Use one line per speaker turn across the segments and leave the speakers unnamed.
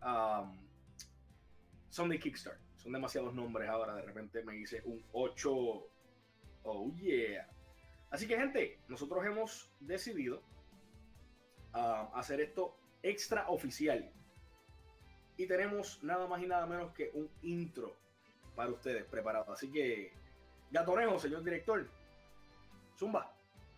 Sunday Kickstart. Son demasiados nombres ahora. De repente me hice un 8. Oh yeah. Así que, gente, nosotros hemos decidido hacer esto extra oficial. Y tenemos nada más y nada menos que un intro para ustedes preparado. Así que, Gatonejo, señor director, zumba.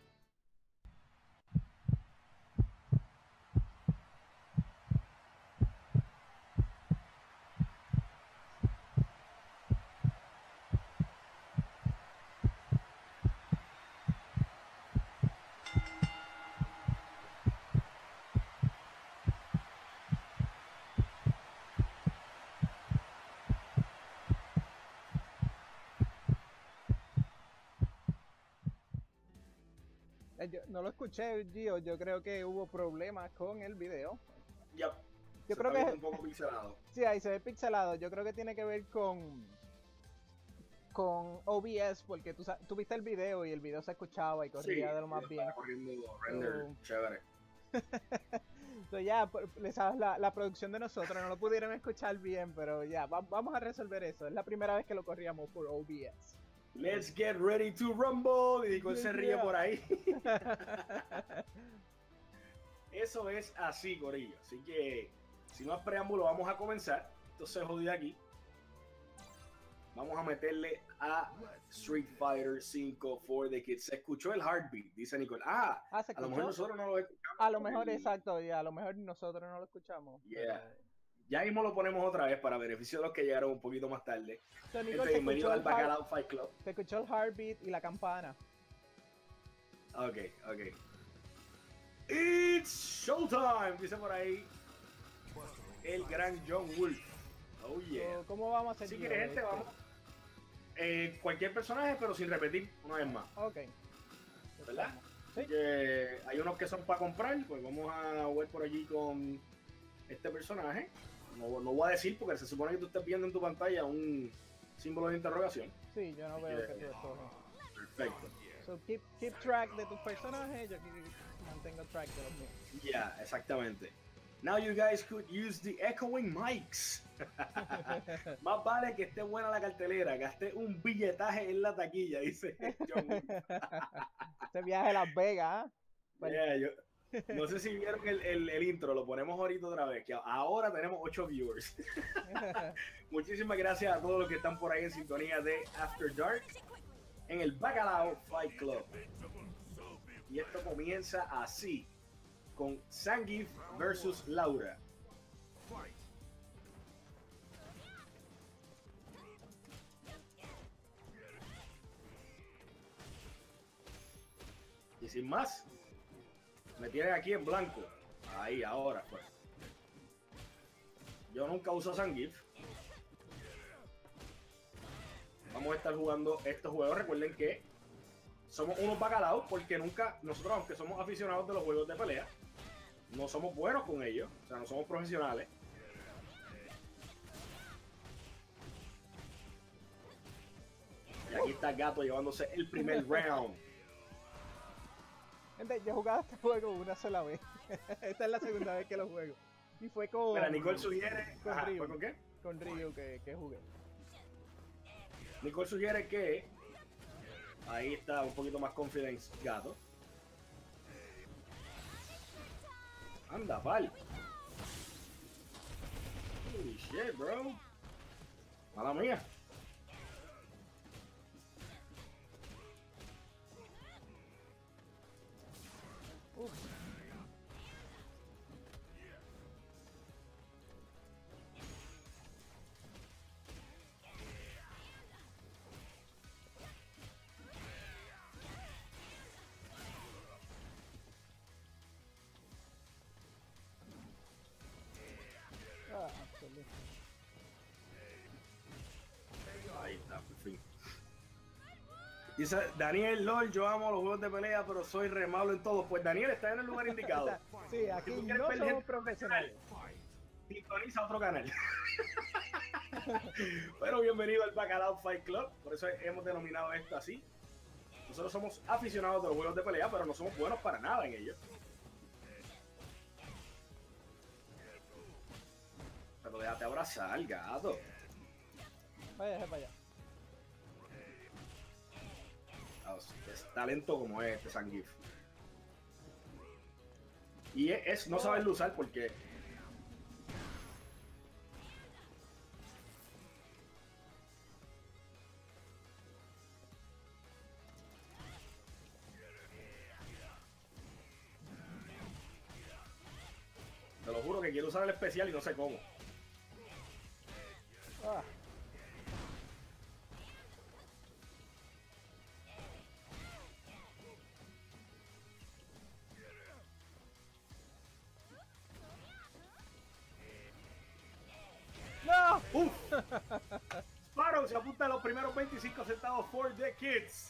Yo no lo escuché, Gio. Yo creo que hubo problemas con el video.
Ya.
Yo creo que
un poco pixelado.
Sí, ahí se ve pixelado. Yo creo que tiene que ver con OBS, porque tú viste el video y el video se escuchaba y corría de lo más bien.
Corriendo render chévere.
So, ya, la producción de nosotros no lo pudieron escuchar bien, pero ya, vamos a resolver eso. Es la primera vez que lo corríamos por OBS.
Let's get ready to rumble. Y Nicole se ríe por ahí. Eso es así, corillo. Así que, sin más preámbulo, vamos a comenzar. Esto se jodió aquí. Vamos a meterle a Street Fighter 5 for the Kids. Se escuchó el heartbeat, dice Nicole.
¿se escuchó?
A lo mejor nosotros no lo escuchamos.
A lo mejor, exacto, ya, a lo mejor nosotros no lo escuchamos.
Yeah. Pero... Ya mismo lo ponemos otra vez para beneficio de los que llegaron un poquito más tarde.
So, Nicole,
bienvenido al Bacalao Fight Club.
Se escuchó el heartbeat y la campana.
Ok. It's showtime, dice por ahí el gran John Wolf. Oh yeah.
So, ¿cómo vamos a hacer?
Si quieres, gente, vamos. Cualquier personaje, pero sin repetir una vez más.
Ok.
¿Verdad?
Sí.
Que hay unos que son para comprar, pues vamos a jugar por allí con este personaje. No voy a decir porque se supone que tú estés viendo en tu pantalla un símbolo de interrogación.
Sí, yo no veo que tú escoges.
Perfecto.
So keep track de tus personajes, yo mantengo track de los míos.
Yeah, exactamente. Now you guys could use the echoing mics. Más vale que esté buena la cartelera. Gasté un billetaje en la taquilla, dice John.
Este viaje a Las Vegas.
Yeah, no sé si vieron el intro, lo ponemos ahorita otra vez, que ahora tenemos 8 viewers. Muchísimas gracias a todos los que están por ahí en sintonía de After Dark en el Bacalao Fight Club. Y esto comienza así, con Zangief versus Laura. Y sin más, me tienen aquí en blanco. Ahí, ahora pues. Yo nunca uso Zangief. Vamos a estar jugando estos juegos. Recuerden que somos unos bacalaos porque nunca, nosotros aunque somos aficionados de los juegos de pelea, no somos buenos con ellos. O sea, no somos profesionales. Y aquí está el gato llevándose el primer round.
Gente, yo he jugado este juego una sola vez. Esta es la segunda vez que lo juego. Y fue con...
Mira, Nicole sugiere...
Con Ryu.
¿Fue con qué?
Con Ryu que jugué.
Nicole sugiere que... Ahí está un poquito más confidence, gato. Anda, pal. Holy shit, bro. Mala mía.
Absolutamente.
Ahí está, por fin. Dice Daniel, LOL, yo amo los juegos de pelea, pero soy re malo en todo. Pues Daniel está en el lugar indicado.
Sí, aquí
si
no somos profesionales.
Sintoniza otro canal. Pero bienvenido al Bacalao Fight Club. Por eso hemos denominado esto así. Nosotros somos aficionados de los juegos de pelea, pero no somos buenos para nada en ellos. Déjate abrazar, gato.
Vaya, para allá.
Es talento como este Zangief. Y no saberlo usar porque... Te lo juro que quiero usar el especial y no sé cómo.
Ah. ¡No!
¡Uf! Sparrow se apunta a los primeros 25 centavos for the kids.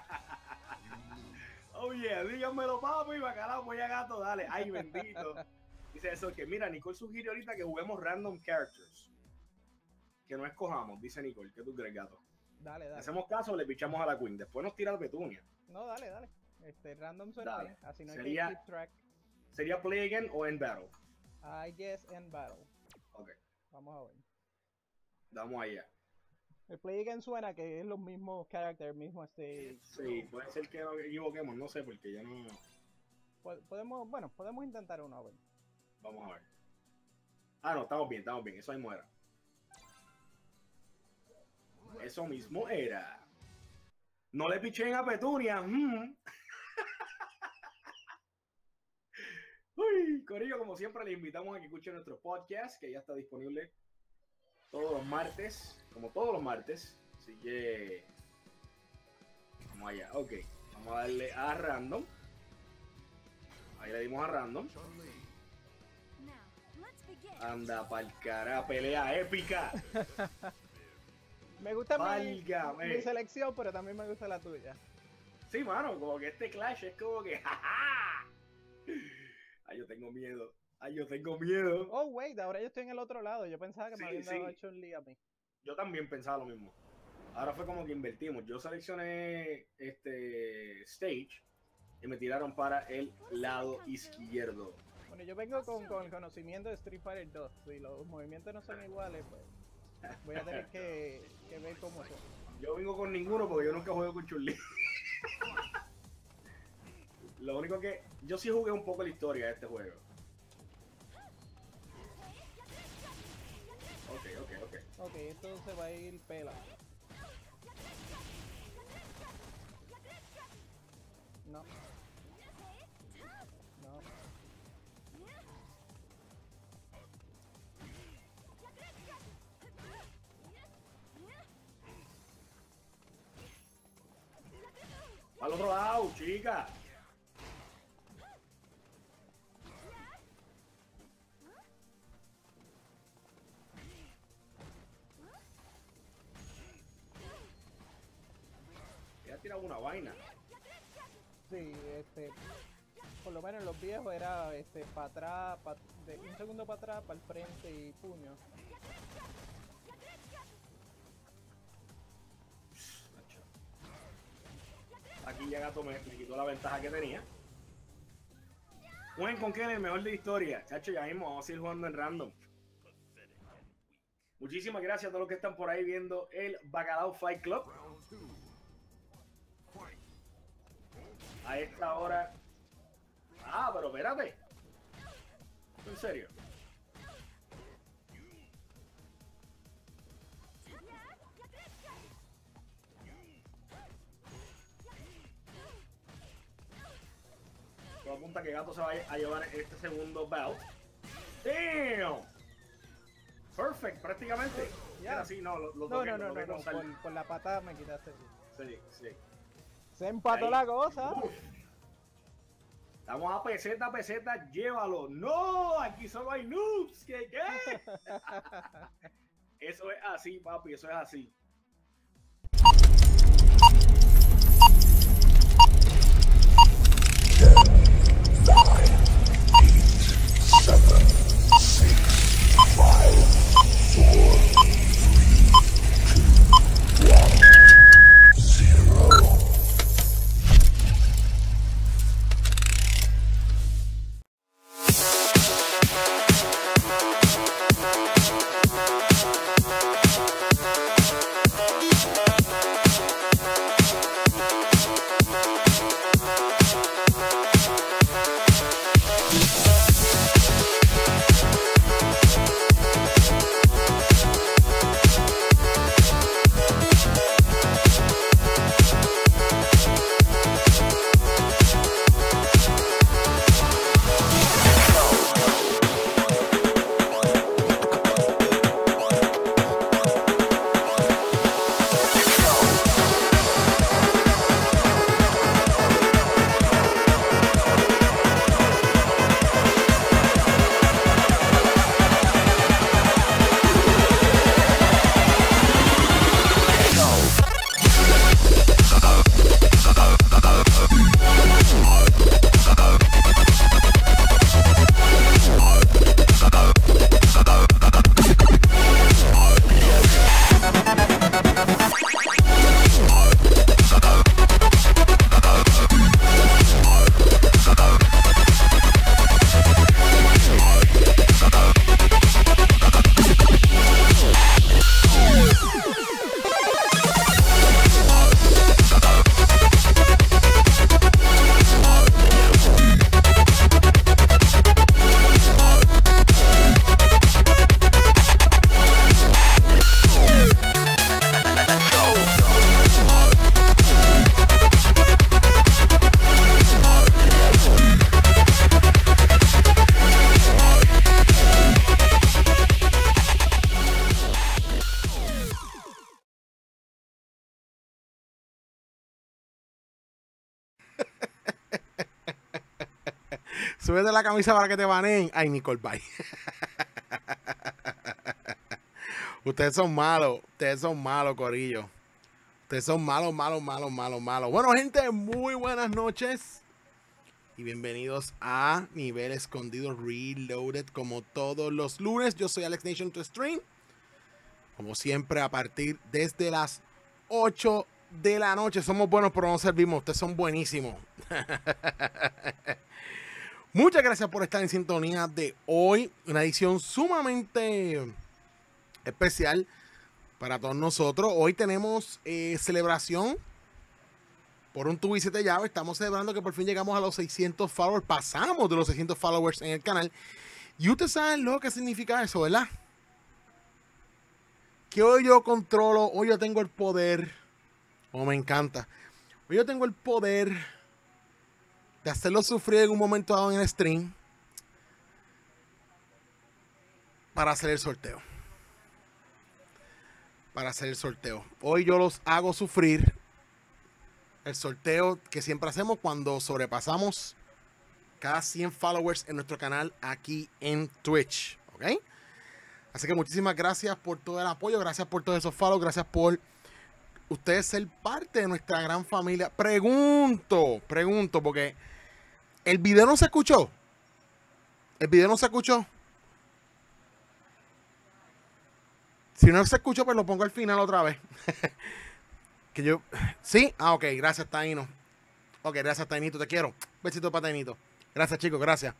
Oh yeah, díganmelo papi, bacalao, voy a gato, dale. Ay, bendito. Dice eso, que mira, Nicole sugiere ahorita que juguemos random characters. Que no escojamos, dice Nicole. ¿Qué tú crees, gato?
Dale, dale.
Hacemos caso, le pichamos a la Queen. Después nos tira la Petunia.
No, dale, dale. Random suena
Dale.
bien, así no hay
Sería-
que keep track.
¿Sería play again o end battle?
I guess end battle.
Ok,
Vamos a ver.
damos allá.
El play again suena que es los mismos characters, mismo stage.
Sí, puede ser que nos equivoquemos, no sé, porque ya no...
Podemos intentar uno, a ver.
Vamos a ver. Ah, no, estamos bien, eso mismo era. Eso mismo era. No le pichen a Petunia. Uy, corillo, como siempre, les invitamos a que escuchen nuestro podcast, que ya está disponible todos los martes, como todos los martes. Así que vamos allá. Ok, vamos a darle a random. Ahí le dimos a random. Anda pa'l cara, pelea épica.
Me gusta
Válgame.
mi selección, pero también me gusta la tuya.
Sí, mano, como que este clash es como que ¡jaja! Ay, yo tengo miedo.
Oh, wait, ahora yo estoy en el otro lado. Yo pensaba que
Sí,
me habían dado
sí.
Chun-Li a mí.
Yo también pensaba lo mismo. Ahora fue como que invertimos. Yo seleccioné stage y me tiraron para el lado izquierdo.
Bueno, yo vengo con el conocimiento de Street Fighter 2. Si los movimientos no son iguales, pues voy a tener que ver cómo son.
Yo vengo con ninguno porque yo nunca juego con Chun-Li. Lo único que... Yo sí jugué un poco la historia de este juego. Ok.
Ok, esto se va a ir pela. No. No.
Al otro lado, chica. Ya ha tirado una vaina.
Sí, por lo menos en los viejos era para atrás, un segundo para atrás, para el frente y puño.
Aquí ya Gato me quitó la ventaja que tenía. Jueguen con Ken, el mejor de la historia. Chacho, ya mismo vamos a ir jugando en random. Muchísimas gracias a todos los que están por ahí viendo el Bacalao Fight Club. A esta hora. Ah, pero espérate. ¿En serio? Todo apunta que Gato se va a llevar este segundo belt. ¡Damn! Perfect, prácticamente.
Ya.
Era así, no, lo
No,
toqué,
no,
lo
no,
toqué
no,
con sal.
por la patada me quitaste.
Sí, sí.
Se empató
Ahí.
la cosa.
Uf. Estamos a peseta, llévalo. ¡No! Aquí solo hay noobs. ¿Qué? Eso es así, papi, eso es así.
súbete la camisa para que te baneen. Ay, Nicole, bye. Ustedes son malos, corillo. Ustedes son malos. Bueno, gente, muy buenas noches. Y bienvenidos a Nivel Escondido Reloaded, como todos los lunes. Yo soy Alex Nation to Stream. Como siempre, a partir desde las 8 de la noche. Somos buenos, pero no servimos. Ustedes son buenísimos. Muchas gracias por estar en sintonía de hoy. Una edición sumamente especial para todos nosotros. Hoy tenemos celebración por un tubo y 7 llaves. Estamos celebrando que por fin llegamos a los 600 followers. Pasamos de los 600 followers en el canal. Y ustedes saben lo que significa eso, ¿verdad? Que hoy yo controlo, hoy yo tengo el poder. Oh, me encanta. Hoy yo tengo el poder de hacerlo sufrir en un momento dado en el stream para hacer el sorteo. Hoy yo los hago sufrir. El sorteo que siempre hacemos cuando sobrepasamos cada 100 followers en nuestro canal aquí en Twitch. ¿Ok? Así que muchísimas gracias por todo el apoyo. Gracias por todos esos follows. Gracias por ustedes ser parte de nuestra gran familia. Pregunto, porque el video no se escuchó. Si no se escuchó, pues lo pongo al final otra vez. Que yo... ¿Sí? Ah, ok. Gracias, Taino. Ok, gracias, Tainito. Te quiero. Besito para Tainito. Gracias, chicos. Gracias.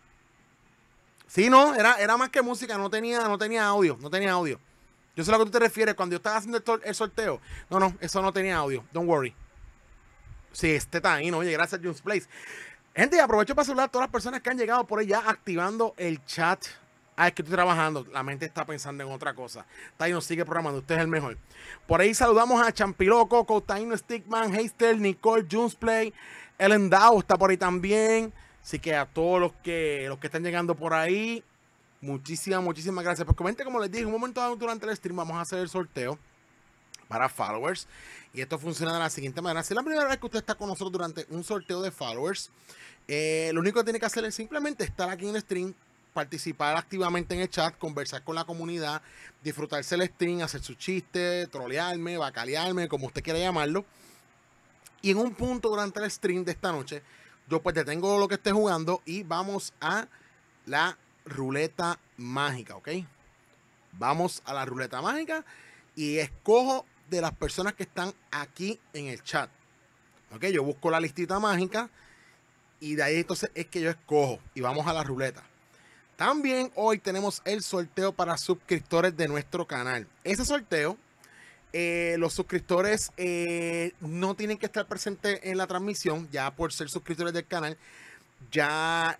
Sí, no. Era más que música. No tenía audio. Yo sé a lo que tú te refieres cuando yo estaba haciendo el sorteo. No. Eso no tenía audio. Don't worry. Sí, Taino. Oye, gracias, June's Place. Gente, aprovecho para saludar a todas las personas que han llegado por ahí ya activando el chat. Ah, es que estoy trabajando. La mente está pensando en otra cosa. Taino sigue programando. Usted es el mejor. Por ahí saludamos a Champiloco, Coco, Taino, Stickman, Heister, Nicole, June's Play. Ellen Dow está por ahí también. Así que a todos los que están llegando por ahí, muchísimas gracias. Pues comenten, como les dije, un momento dado durante el stream vamos a hacer el sorteo para followers. Y esto funciona de la siguiente manera. Si es la primera vez que usted está con nosotros durante un sorteo de followers, lo único que tiene que hacer es simplemente estar aquí en el stream, participar activamente en el chat, conversar con la comunidad, disfrutarse el stream, hacer su chiste, trolearme, bacalearme, como usted quiera llamarlo. Y en un punto durante el stream de esta noche, yo pues detengo lo que esté jugando y vamos a la ruleta mágica, ¿ok? Vamos a la ruleta mágica y escojo de las personas que están aquí en el chat. ¿Ok? Yo busco la listita mágica y de ahí entonces es que yo escojo y vamos a la ruleta. También hoy tenemos el sorteo para suscriptores de nuestro canal. Ese sorteo, los suscriptores no tienen que estar presentes en la transmisión, ya por ser suscriptores del canal, ya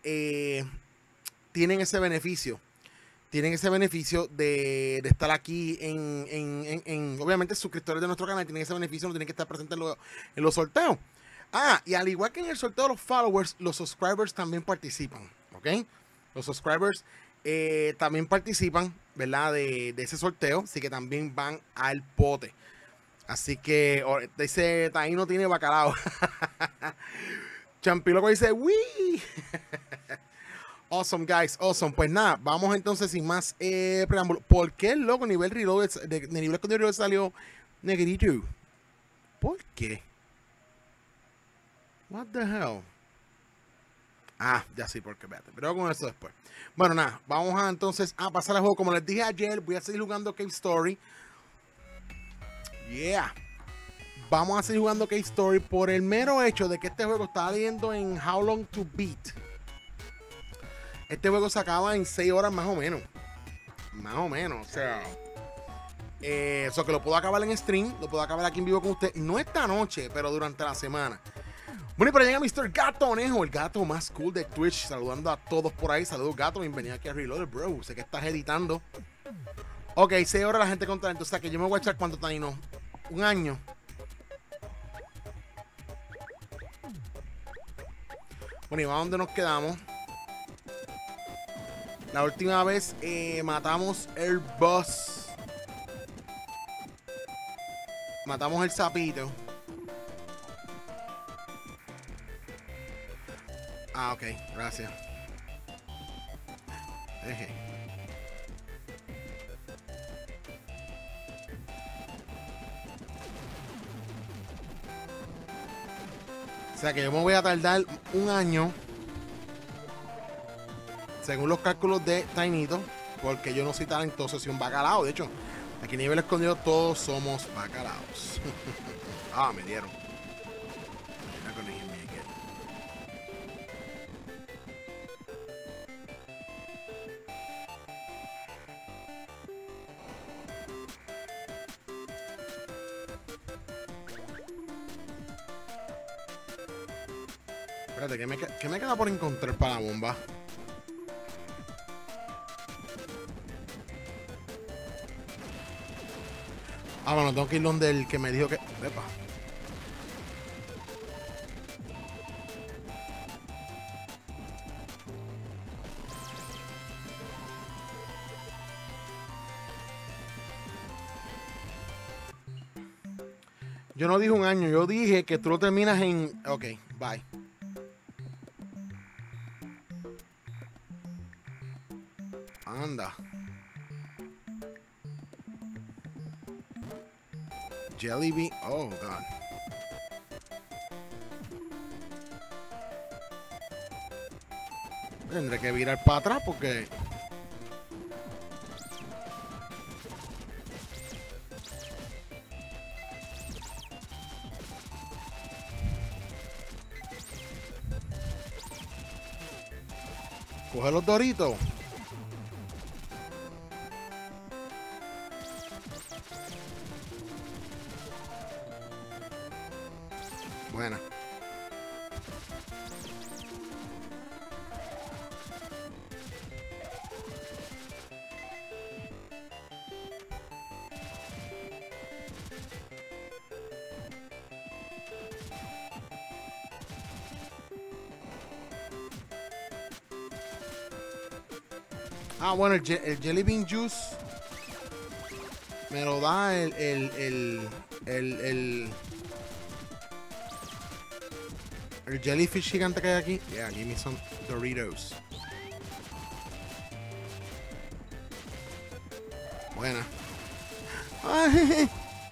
tienen ese beneficio. Tienen ese beneficio de estar aquí obviamente suscriptores de nuestro canal tienen ese beneficio, no tienen que estar presentes en los sorteos. Ah, y al igual que en el sorteo de los followers, los subscribers también participan, ¿ok? Los subscribers también participan, ¿verdad? De ese sorteo, así que también van al pote. Así que dice, Taino tiene bacalao. Champiloco dice, ¡wii! Awesome, guys, awesome. Pues nada, vamos entonces sin más preámbulo. ¿Por qué el logo nivel reload de nivel escondido reload salió negrito? ¿Por qué? What the hell? Ah, ya sí, porque espérate. Pero con eso después. Bueno, nada, vamos a entonces a pasar al juego. Como les dije ayer, voy a seguir jugando Cave Story. Yeah. Vamos a seguir jugando Cave Story por el mero hecho de que este juego está saliendo en How Long to Beat. Este juego se acaba en 6 horas más o menos. O sea. Eso que lo puedo acabar en stream. Lo puedo acabar aquí en vivo con usted. No esta noche, pero durante la semana. Bueno, y para allá Mr. Gatonejo, el gato más cool de Twitch. Saludando a todos por ahí. Saludos, gato. Bienvenido aquí a Reloaded, bro. Sé que estás editando. Ok, 6 horas la gente con talento. O sea que yo me voy a echar cuánto Taino. Un año. Bueno, y vamos donde nos quedamos. La última vez matamos el boss. Matamos el sapito. Ah, ok, gracias. Eje. O sea que yo me voy a tardar un año, según los cálculos de Tainito, porque yo no soy talentoso, soy un bacalao. De hecho, aquí en Nivel Escondido todos somos bacalaos. Ah, me dieron. Voy a corregirme aquí. Espérate, ¿qué me queda por encontrar para la bomba? Ah, bueno, tengo que ir donde el que me dijo que... Epa. Yo no dije un año, yo dije que tú lo terminas en... Ok, bye. Anda. Jelly bean. Oh, God. Tendré que virar para atrás porque... Coge los doritos. Buena. Ah, bueno, el Jelly Bean Juice me lo da el jellyfish gigante que hay aquí. Yeah, give me some Doritos. Buena. Ay.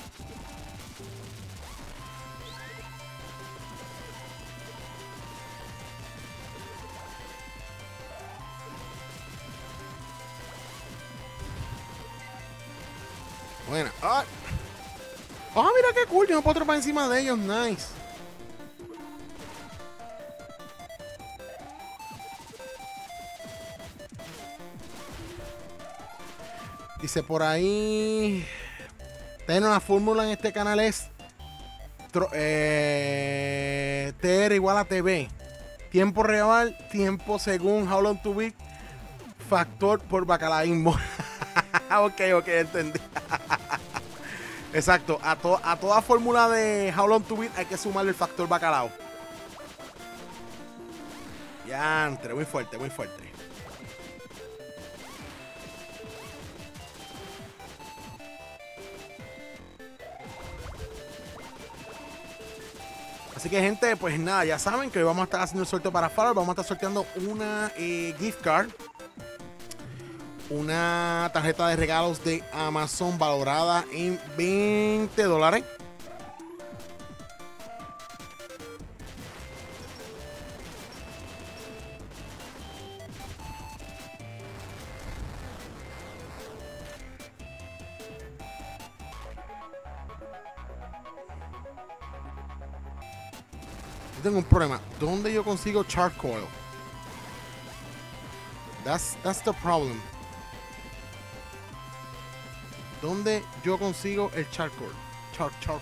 Buena. ¡Ah! ¡Oh, mira qué cool! Yo me puedo trepar encima de ellos. Nice. Dice por ahí... Tener una fórmula en este canal es... TR igual a TV. Tiempo real, tiempo según How Long to Beat. Factor por bacalaísmo. Ok, entendí. Exacto, a toda fórmula de How Long to Beat hay que sumarle el factor bacalao. Ya, entre, muy fuerte, muy fuerte. Así que gente, pues nada, ya saben que hoy vamos a estar haciendo el sorteo para Farol. Vamos a estar sorteando una gift card. Una tarjeta de regalos de Amazon valorada en $20. Yo tengo un problema. ¿Dónde yo consigo charcoal? That's the problem. ¿Dónde yo consigo el charcoal? Charcoal.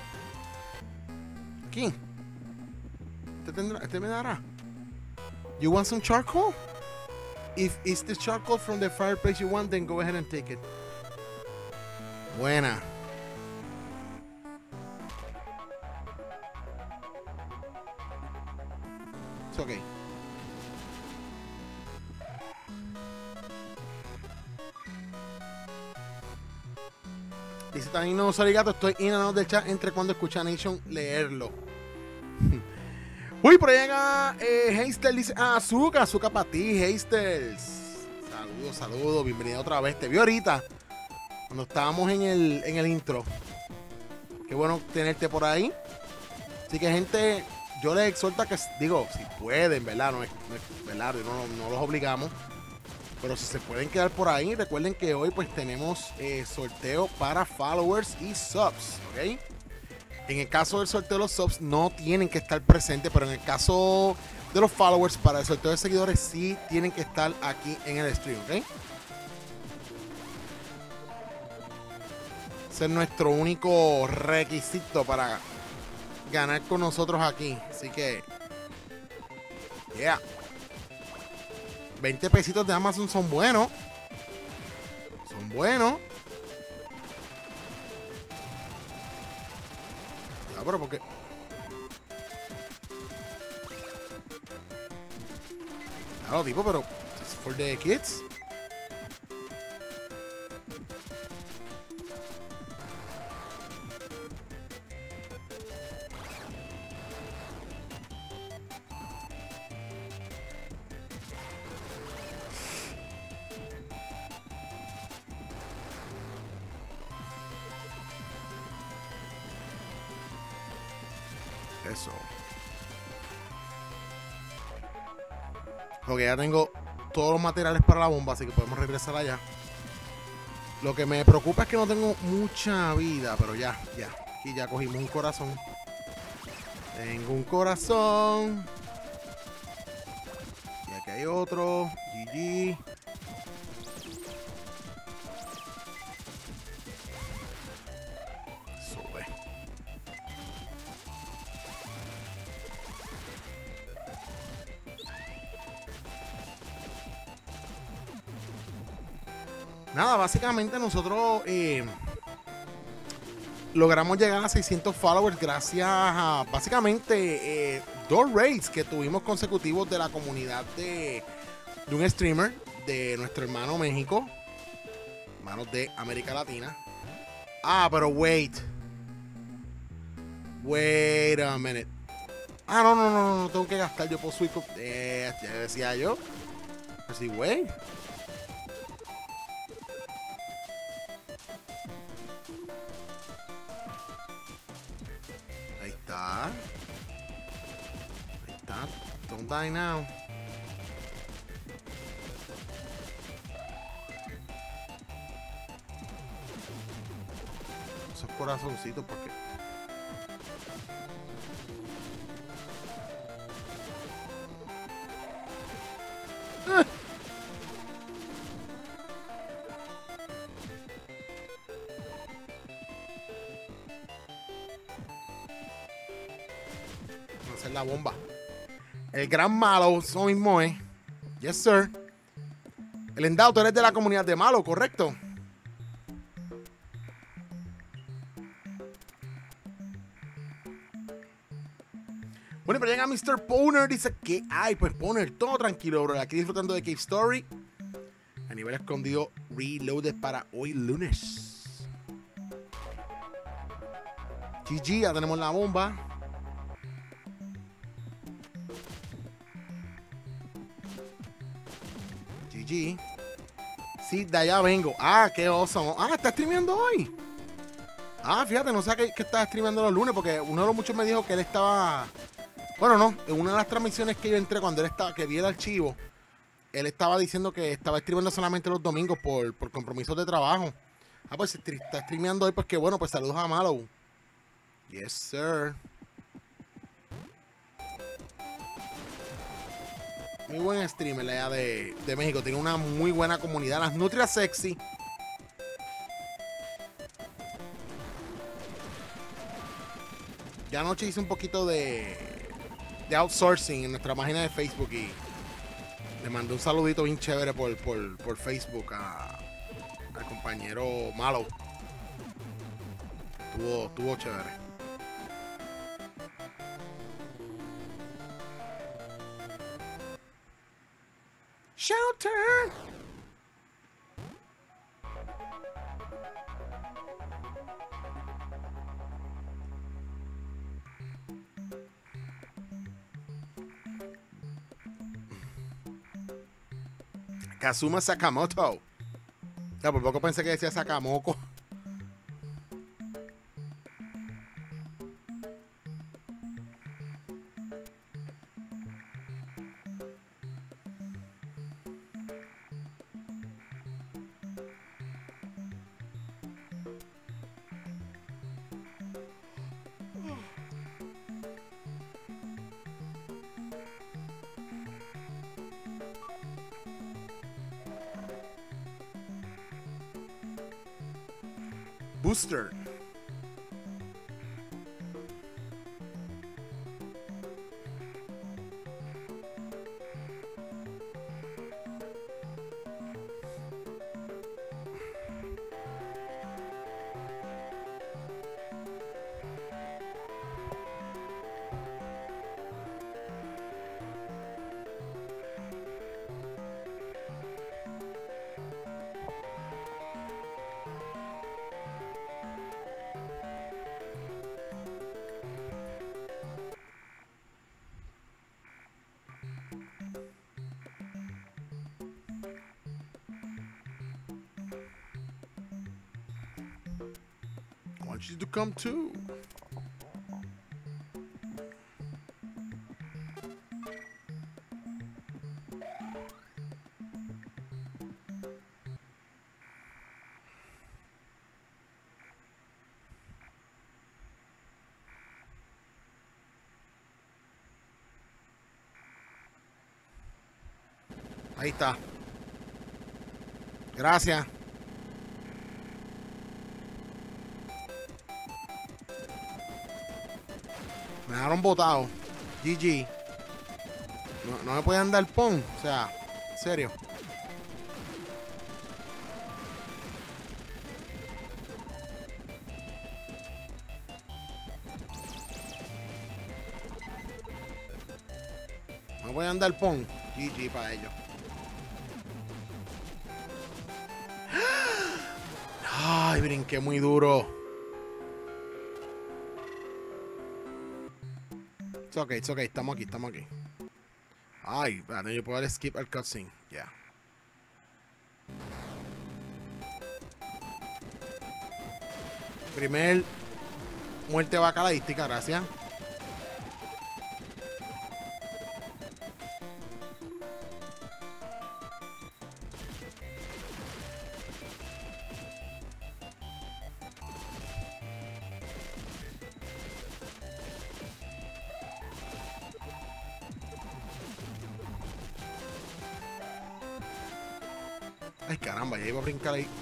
Aquí. ¿Este me dará? You want some charcoal? If it's the charcoal from the fireplace you want, then go ahead and take it. Buena. It's okay. Dice también no soy gato, estoy in and out del chat entre cuando escucha Nation leerlo. Uy, por ahí llega Heister, dice azúcar para ti, Heisters. Saludos. Bienvenida otra vez. Te vi ahorita cuando estábamos en el intro. Qué bueno tenerte por ahí. Así que, gente, yo les exhorto a que, digo, si pueden, ¿verdad? No es ¿verdad? No los obligamos. Pero si se pueden quedar por ahí, recuerden que hoy pues tenemos sorteo para followers y subs, ¿ok? En el caso del sorteo de los subs no tienen que estar presentes, pero en el caso de los followers para el sorteo de seguidores sí tienen que estar aquí en el stream, ¿ok? Ese es nuestro único requisito para ganar con nosotros aquí. Así que, yeah. 20 pesitos de Amazon son buenos. Son buenos. Ya, pero porque... Claro, tipo, pero... ¿Es for the kids? Eso. Ok, ya tengo todos los materiales para la bomba, así que podemos regresar allá. Lo que me preocupa es que no tengo mucha vida, pero ya. Aquí ya cogimos un corazón. Tengo un corazón. Y aquí hay otro. GG. Sube. Nada, básicamente nosotros logramos llegar a 600 followers gracias a básicamente 2 raids que tuvimos consecutivos de la comunidad de un streamer de nuestro hermano México, hermanos de América Latina. Ah, pero wait a minute. Ah, no, tengo que gastar. Yo puedo subir. Ya decía yo. Así, wait. Ahí está. Don't die now. Esos corazoncitos, porque... hacer la bomba. El gran malo, eso mismo es. Yes, sir. El Endao, tú eres de la comunidad de malo, ¿correcto? Bueno, pero llega Mr. Poner, dice que hay, pues Poner, todo tranquilo, bro. Aquí disfrutando de Cave Story. A nivel escondido, reloaded para hoy lunes. GG, ya tenemos la bomba. GG. Sí, de allá vengo. Ah, qué oso. Ah, ¿está streameando hoy? Ah, fíjate, no sé que estaba streameando los lunes, porque uno de los muchos me dijo que él estaba... Bueno, no, en una de las transmisiones que yo entré cuando él estaba, que vi el archivo, él estaba diciendo que estaba streameando solamente los domingos por compromisos de trabajo. Ah, pues está streameando hoy, pues qué bueno, pues saludos a Mallow. Yes, sir. Muy buen streamer allá de México. Tiene una muy buena comunidad. Las Nutrias Sexy. Ya anoche hice un poquito de outsourcing en nuestra página de Facebook y le mandé un saludito bien chévere por Facebook al compañero Malo. Estuvo chévere. Shelter. Kazuma Sakamoto. Ya, por poco pensé que decía Sakamoco. Booster. I want you to come too. Ahí está. Gracias. Me dejaron botado. GG. No me pueden dar pon. O sea, en serio. No me pueden dar pon. GG para ellos. Ay, brinqué muy duro. It's okay, estamos aquí. Ay, espérate, yo puedo dar skip al cutscene. Ya. Primer muerte bacalaística, gracias. Ay, caramba, ya iba a brincar ahí.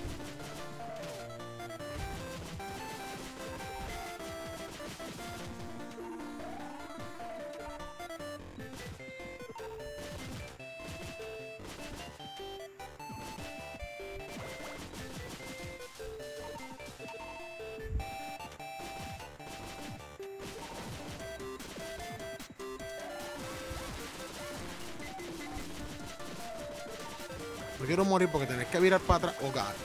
No quiero morir porque tenés que virar para atrás. Oh, God.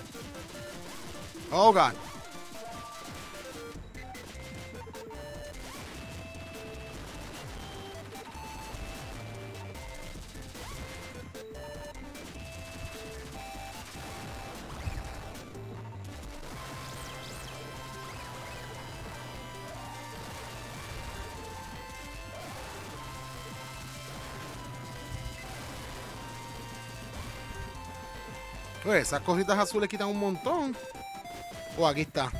Oh, God. Pues esas cositas azules quitan un montón. Oh, aquí está.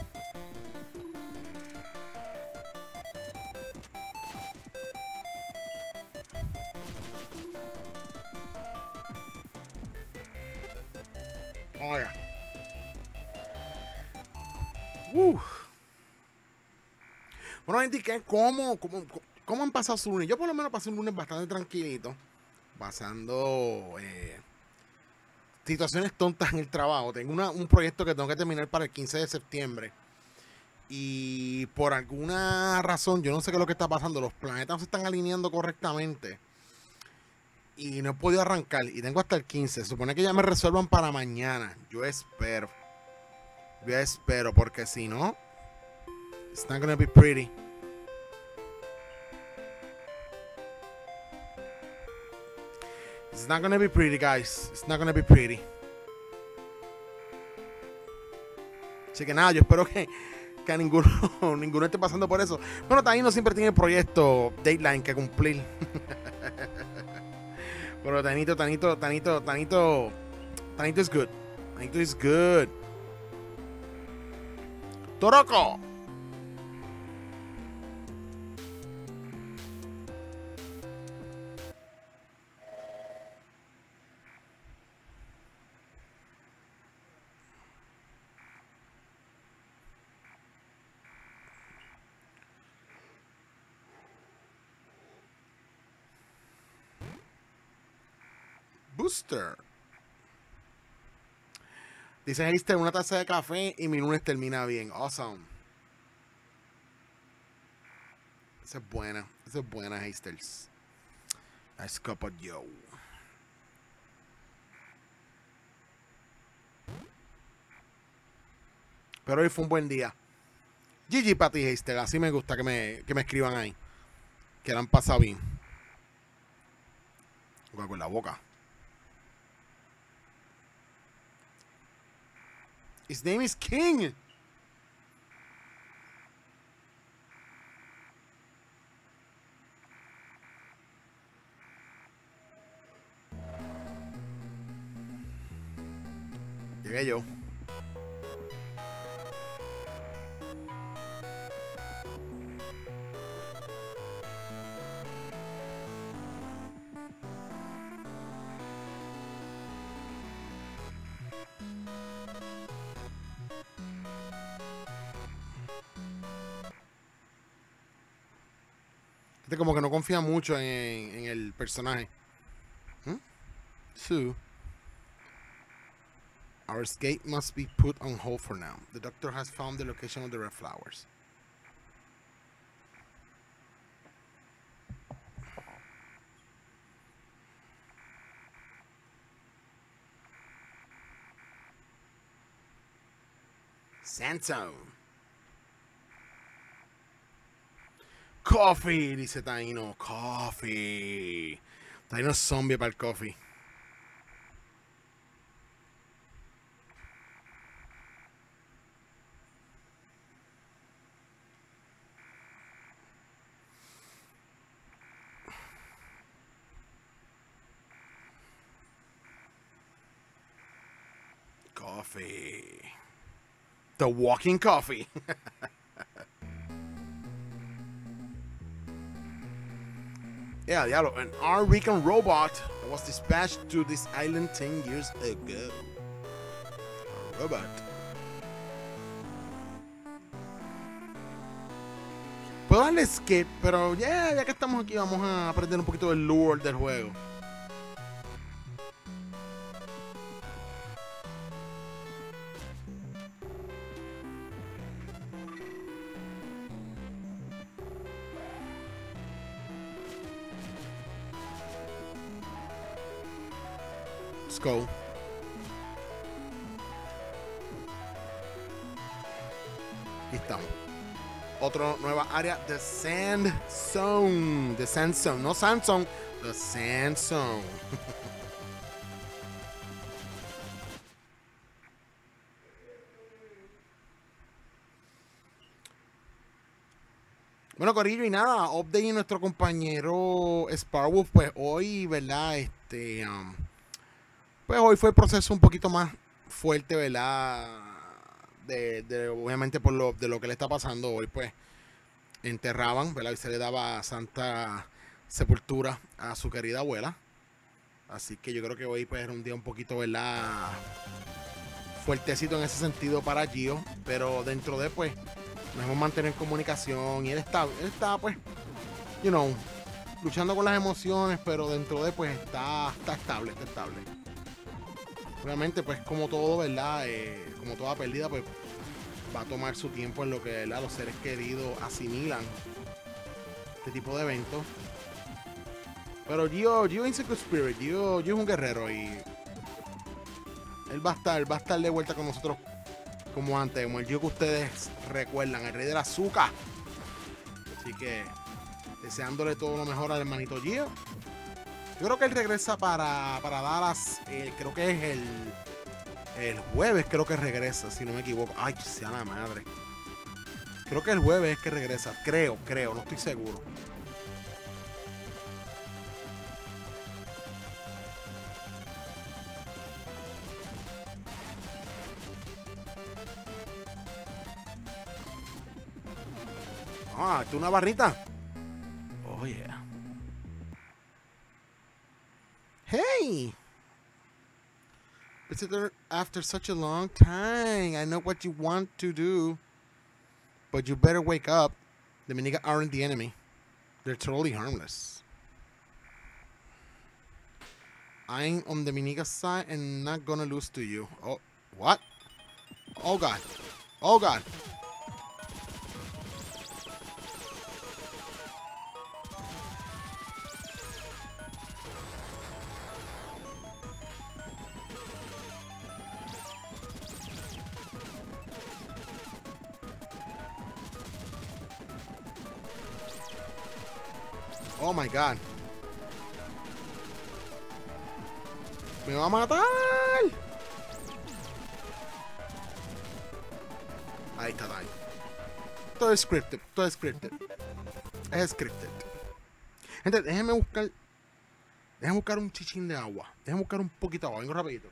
Oh, ya. Bueno, gente, ¿cómo han pasado su lunes? Yo por lo menos pasé un lunes bastante tranquilito. Pasando situaciones tontas en el trabajo. Tengo un proyecto que tengo que terminar para el 15 de septiembre. Y por alguna razón, yo no sé qué es lo que está pasando. Los planetas no se están alineando correctamente. Y no he podido arrancar. Y tengo hasta el 15. Se supone que ya me resuelvan para mañana. Yo espero. Porque si no, it's not gonna be pretty. It's It's not gonna be pretty, guys. It's not gonna be pretty. Así que nada, yo espero que a ninguno esté pasando por eso. Bueno, Taino siempre tiene proyectos, deadline que cumplir. Pero Tanito is good. Tanito is good. Toroco. Booster. Dice Heister, una taza de café y mi lunes termina bien. Awesome. Esa es buena, Heisters. Nice cup of yo. Pero hoy fue un buen día. GG para ti, Heister. Así me gusta que me escriban ahí. Que la han pasado bien. Con la boca. His name is King. Llegué yo. Como que no confía mucho en el personaje. So, our escape must be put on hold for now. The doctor has found the location of the red flowers. Santo. Coffee, dice Taino. Coffee. Taino es zombie para el coffee. Coffee. The walking coffee. Yeah, diablo, an Arwican robot that was dispatched to this island 10 years ago. A robot. Puedo darle skip, pero ya que estamos aquí vamos a aprender un poquito del lore del juego. Let's go. Aquí estamos. Otra nueva área, The Sand Zone. The Sand Zone, no Samsung, The Sand Zone. Bueno, Corillo, y nada, update de nuestro compañero Sparwolf, pues hoy, ¿verdad? Pues hoy fue el proceso un poquito más fuerte, ¿verdad? Obviamente de lo que le está pasando hoy, pues enterraban, ¿verdad? Y se le daba santa sepultura a su querida abuela. Así que yo creo que hoy pues era un día un poquito, ¿verdad? Fuertecito en ese sentido para Gio, pero dentro de pues nos hemos mantenido en comunicación y él está pues, you know, luchando con las emociones, pero dentro de pues está estable. Obviamente pues como todo, ¿verdad? Como toda pérdida pues va a tomar su tiempo en lo que, ¿verdad?, los seres queridos asimilan este tipo de eventos. Pero Gio is a good spirit. Gio es un guerrero y él va a estar de vuelta con nosotros como antes, como el Gio que ustedes recuerdan, el rey del azúcar. Así que deseándole todo lo mejor al hermanito Gio. Yo creo que él regresa para Dallas. Creo que es el jueves, creo que regresa, si no me equivoco. Ay, sea la madre. Creo que el jueves es que regresa. Creo, no estoy seguro. Ah, ¿tú una barrita? Oh, yeah. Hey! Visitor, after such a long time, I know what you want to do, but you better wake up. The Miniga aren't the enemy. They're totally harmless. I'm on the Miniga side and not gonna lose to you. Oh, what? Oh, God. Oh, God. Oh my God. Me va a matar. Ahí está, ahí. Todo es scripted, todo es scripted. Es scripted. Gente, déjenme buscar un chichín de agua. Déjenme buscar un poquito de agua. Vengo rapidito.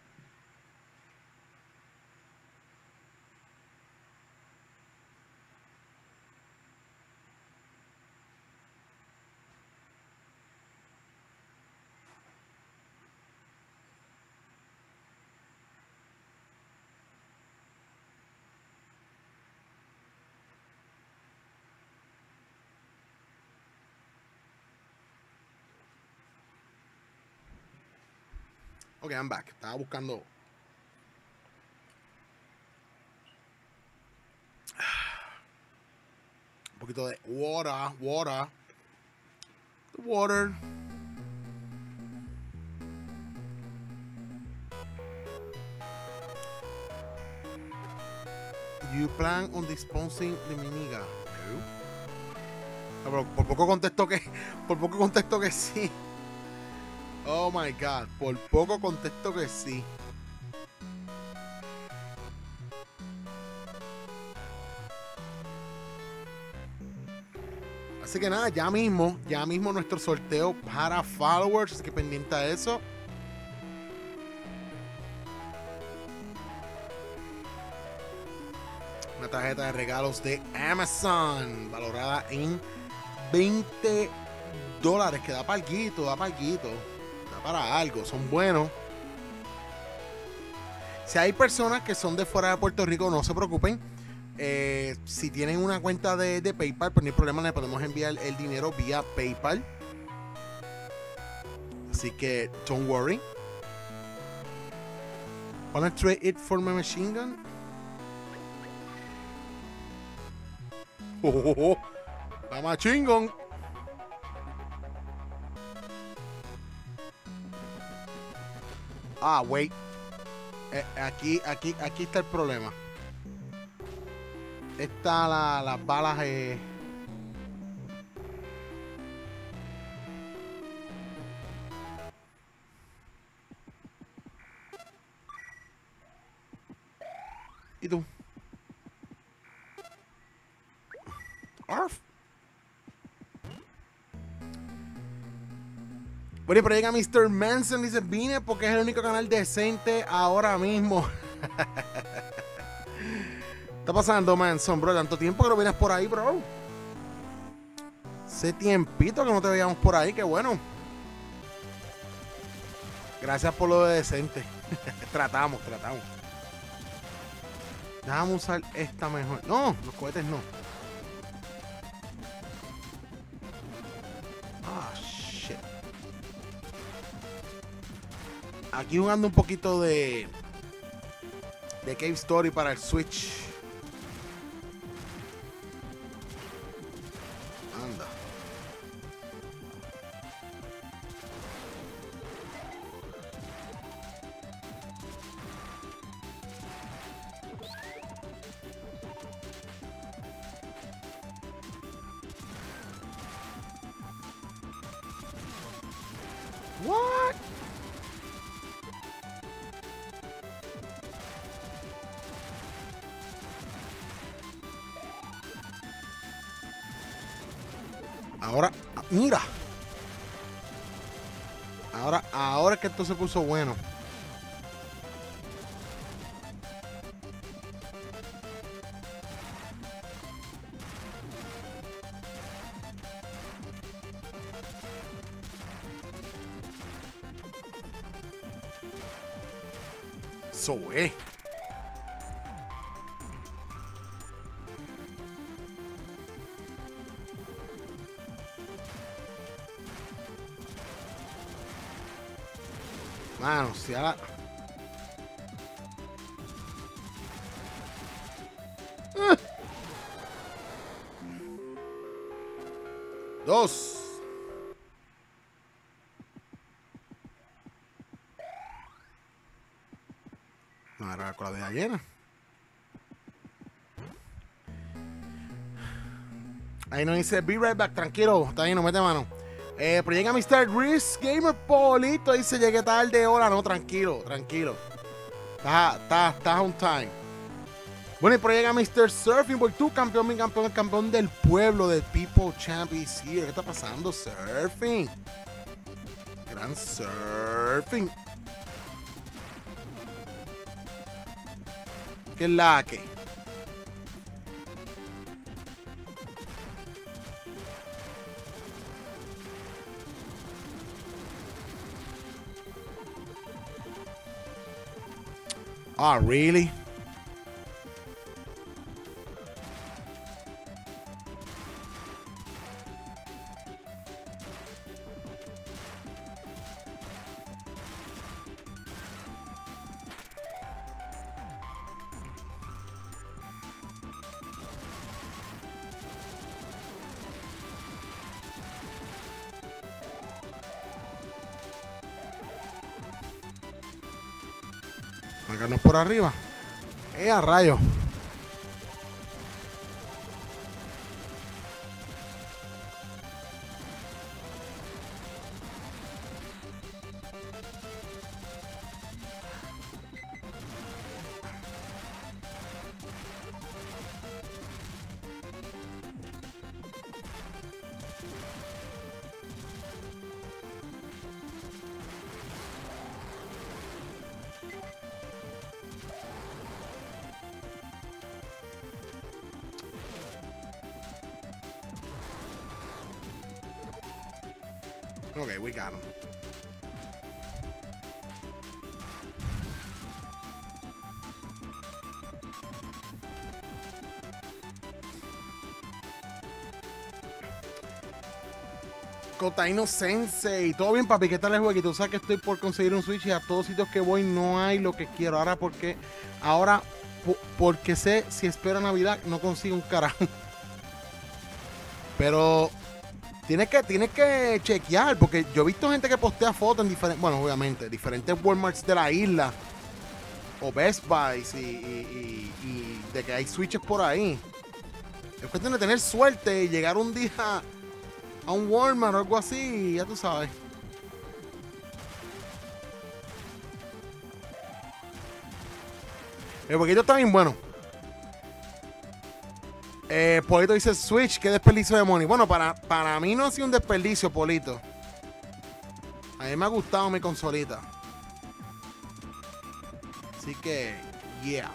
Ok, I'm back. Estaba buscando. Un poquito de water. You plan on disposing the Miniga? No. Pero por poco contesto que sí. Oh my God, por poco contesto que sí. Así que nada, ya mismo nuestro sorteo para followers, así que pendiente a eso. Una tarjeta de regalos de Amazon, valorada en $20, que da para alguito, da para algo, son buenos. Si hay personas que son de fuera de Puerto Rico, no se preocupen. Si tienen una cuenta de PayPal, pues no hay problema, le podemos enviar el dinero vía PayPal. Así que, don't worry. Wanna trade it for my machine gun? La machine gun. Ah, wait. Aquí está el problema. Está las balas. ¿Y tú? Arf. Bueno, y por ahí llega Mr. Manson, dice, vine porque es el único canal decente ahora mismo. ¿Qué está pasando, Manson, bro? Tanto tiempo que no vienes por ahí, bro. Hace tiempito que no te veíamos por ahí, qué bueno. Gracias por lo de decente. Tratamos. Déjame usar esta mejor. No, los cohetes no. Ah, shit. Aquí jugando un poquito de Cave Story para el Switch. Anda. What? Ahora, mira. Ahora es que esto se puso bueno. Eso es. Mano, si a la... Dos. No, era con la vida llena. Ahí nos dice, be right back, tranquilo, está bien, no mete mano. Pero llega Mr. Riz Gamer Polito, dice, llegué tarde, hola, no, tranquilo, tranquilo. Estás on time. Bueno, y por ahí llega Mr. Surfing, Boy, tú campeón, mi campeón, el campeón del pueblo, del People Champ is here. ¿Qué está pasando, Surfing? Gran Surfing. ¿Qué es la que? Ah, really? Acá no es por arriba. A rayo. Okay, we got him. Cotaino Sensei, todo bien, papi, ¿qué tal el jueguito? Tú sabes que estoy por conseguir un Switch y a todos sitios que voy no hay lo que quiero. Porque sé si espero Navidad no consigo un carajo. Pero tienes que chequear, porque yo he visto gente que postea fotos en diferentes, bueno, obviamente, diferentes Walmarts de la isla o Best Buy y de que hay switches por ahí. Es cuestión de tener suerte y llegar un día a un Walmart o algo así, ya tú sabes. El jueguito está bien bueno. Polito dice Switch, qué desperdicio de money. Bueno, para mí no ha sido un desperdicio, Polito. A mí me ha gustado mi consolita. Así que, yeah.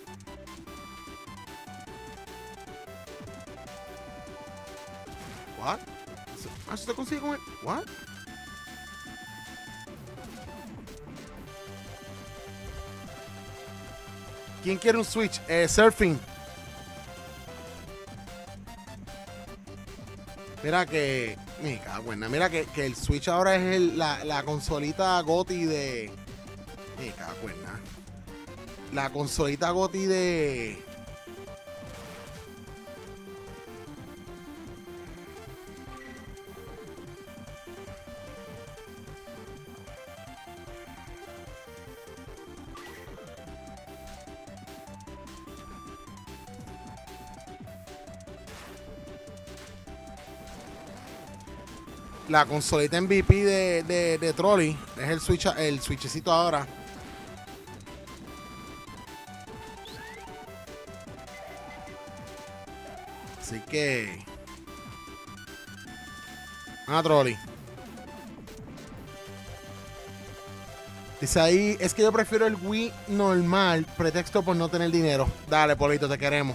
What? ¿Ah, se consigue con el? What? ¿Quién quiere un Switch? Surfing. Mira que... Me cago en nada. Mira que el Switch ahora es la consolita GOTY de... Me cago en nada. La consolita GOTY de... La consolita MVP de Trolley es el switchecito ahora. Así que... Trolley. Dice ahí, es que yo prefiero el Wii normal, pretexto por no tener dinero. Dale, Polito, te queremos.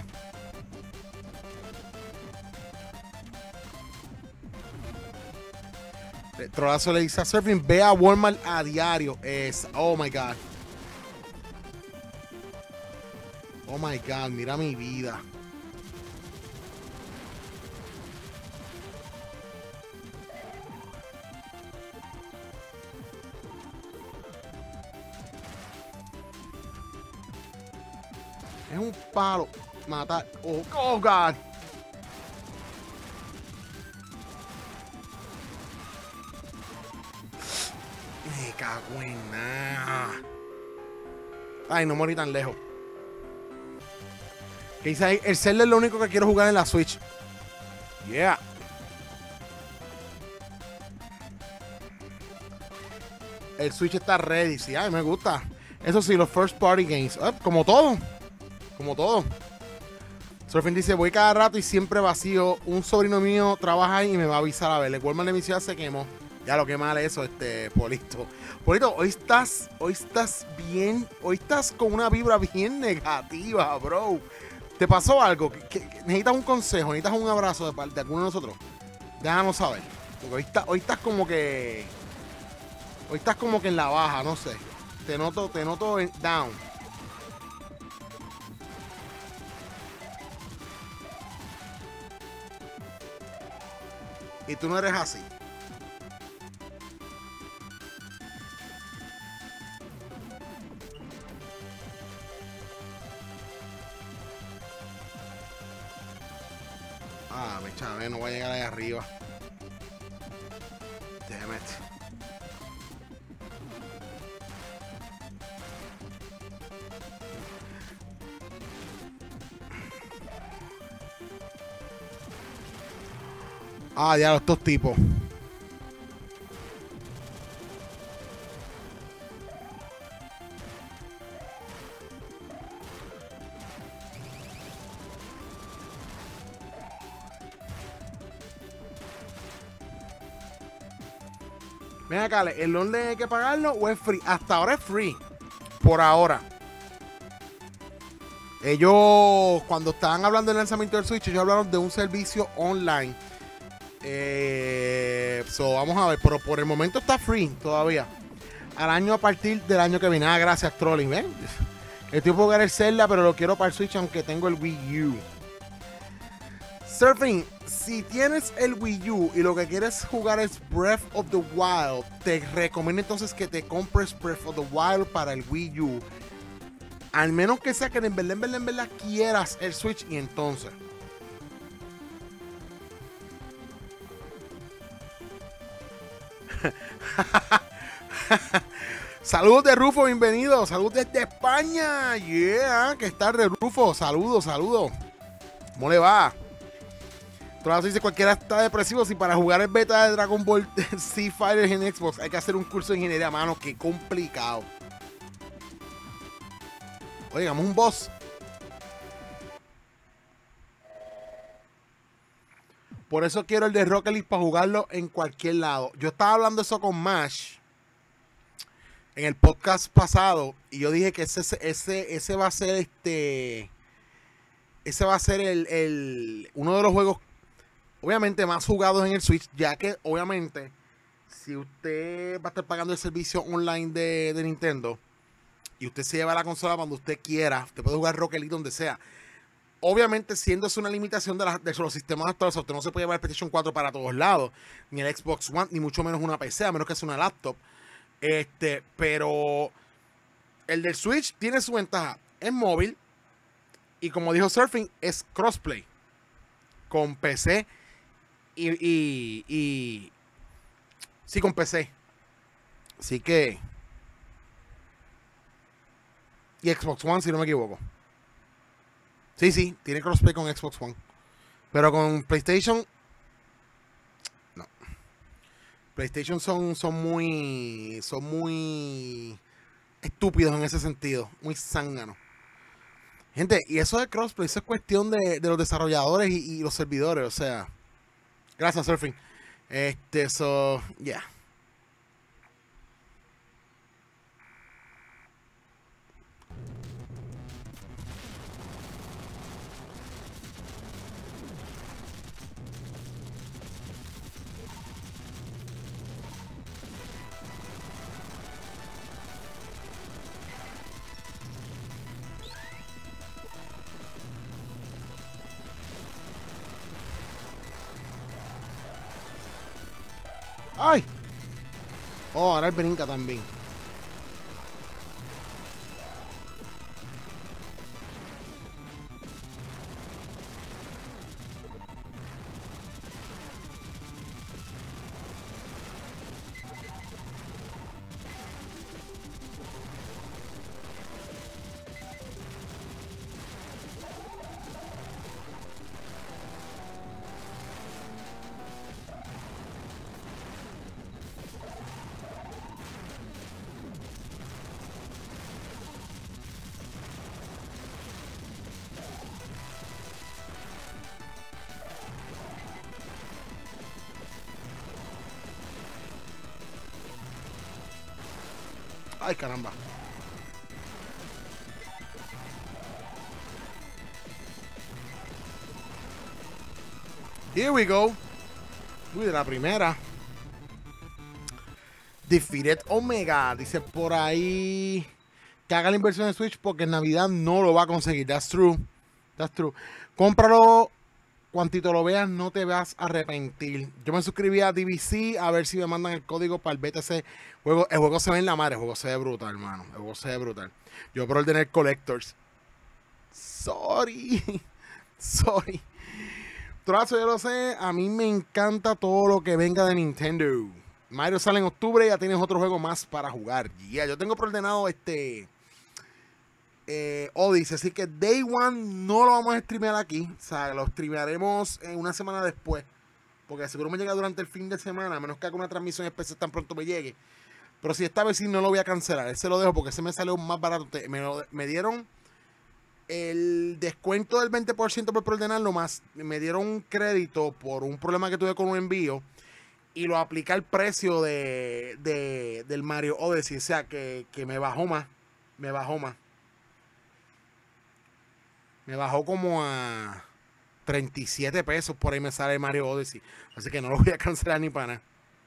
Trolazo le dice a Surfing, ve a Walmart a diario. Oh my God. Oh my God, mira mi vida. Es un palo matar. Oh God. Me cago en nada. Ay, no morí tan lejos. ¿Qué dice ahí? El Zelda es lo único que quiero jugar en la Switch. Yeah. El Switch está ready. Sí, ay, me gusta. Eso sí, los first party games. Como todo. Como todo. Surfing dice, voy cada rato y siempre vacío. Un sobrino mío trabaja ahí y me va a avisar a ver. El Walmart de mi ciudad se quemó. Ya lo que mal eso, Polito. Polito, hoy estás bien. Hoy estás con una vibra bien negativa, bro. ¿Te pasó algo? ¿Necesitas un consejo? ¿Necesitas un abrazo de parte de alguno de nosotros? Déjanos saber. Porque hoy estás como que... Hoy estás como que en la baja, no sé. Te noto down. Y tú no eres así. Me chavé, no voy a llegar ahí arriba. Damn it. Ya estos tipos. Ven acá, ¿el online hay que pagarlo o es free? Hasta ahora es free. Por ahora. Ellos, cuando estaban hablando del lanzamiento del Switch, ellos hablaron de un servicio online. Vamos a ver, pero por el momento está free todavía. Al año a partir del año que viene. Gracias, Trolling. ¿Ven? Estoy por jugar el Zelda, pero lo quiero para el Switch, aunque tengo el Wii U. Surfing, si tienes el Wii U y lo que quieres jugar es Breath of the Wild, te recomiendo entonces que te compres Breath of the Wild para el Wii U. Al menos que sea que en verdad quieras el Switch y entonces. Saludos de Rufo, bienvenido. Saludos desde España. Yeah, que está de Rufo. Saludos. ¿Cómo le va? Todas dice cualquiera está depresivo. Si para jugar el beta de Dragon Ball Z Fighters en Xbox hay que hacer un curso de ingeniería, mano. Qué complicado. Oigamos un boss. Por eso quiero el de Rocket League para jugarlo en cualquier lado. Yo estaba hablando eso con Mash en el podcast pasado y yo dije que ese va a ser ese va a ser uno de los juegos obviamente más jugados en el Switch, ya que obviamente si usted va a estar pagando el servicio online de Nintendo y usted se lleva la consola cuando usted quiera, usted puede jugar Rocket League donde sea. Obviamente, siendo eso una limitación de los sistemas actuales, usted no se puede llevar el PlayStation 4 para todos lados, ni el Xbox One, ni mucho menos una PC, a menos que sea una laptop. Pero el del Switch tiene su ventaja. Es móvil y como dijo Surfing, es crossplay con PC y sí, con PC. Así que... Y Xbox One, si no me equivoco. Sí, tiene crossplay con Xbox One. Pero con PlayStation, no. PlayStation son muy estúpidos en ese sentido, muy zánganos. Gente, y eso de crossplay, eso es cuestión de los desarrolladores y los servidores, o sea. Gracias, Surfing. Yeah. ¡Ay! Oh, ahora el brinca también. Ay, caramba. Here we go. Uy, de la primera. Defeated Omega. Dice por ahí que haga la inversión en Switch porque en Navidad no lo va a conseguir. That's true. That's true. Cómpralo. Cuantito lo veas, no te vas a arrepentir. Yo me suscribí a DVC a ver si me mandan el código para el BTC juego. El juego se ve en la madre, el juego se ve brutal, hermano. El juego se ve brutal. Yo por ordenar Collectors. Sorry. Sorry. Trazo, yo lo sé. A mí me encanta todo lo que venga de Nintendo. Mario sale en octubre y ya tienes otro juego más para jugar. Yeah, yo tengo preordenado Odyssey, así que Day One no lo vamos a streamear aquí, o sea, lo streamearemos una semana después, porque seguro me llega durante el fin de semana, a menos que haga una transmisión especial tan pronto me llegue, pero si esta vez sí no lo voy a cancelar, ese lo dejo porque ese me salió más barato, me dieron el descuento del 20% por preordenarlo, más me dieron un crédito por un problema que tuve con un envío, y lo apliqué al precio del Mario Odyssey, o sea, que me bajó más, me bajó como a 37 pesos, por ahí me sale Mario Odyssey. Así que no lo voy a cancelar ni para nada.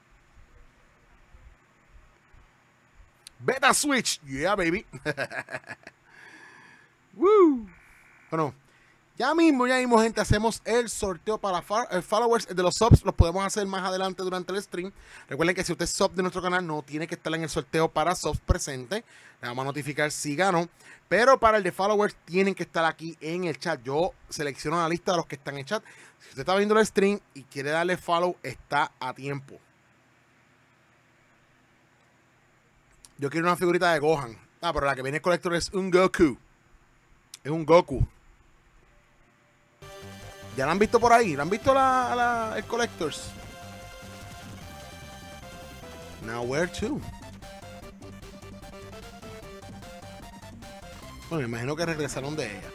Beta Switch. Yeah, baby. Woo. Bueno, ya mismo, gente, hacemos el sorteo para followers de los subs. Los podemos hacer más adelante durante el stream. Recuerden que si usted es sub de nuestro canal, no tiene que estar en el sorteo para subs presente. Le vamos a notificar si ganó. Pero para el de followers, tienen que estar aquí en el chat. Yo selecciono la lista de los que están en chat. Si usted está viendo el stream y quiere darle follow, está a tiempo. Yo quiero una figurita de Gohan. Ah, pero la que viene el colector es un Goku. Es un Goku. ¿Ya la han visto por ahí? ¿La han visto el Collectors? Now where to? Bueno, me imagino que regresaron de ella.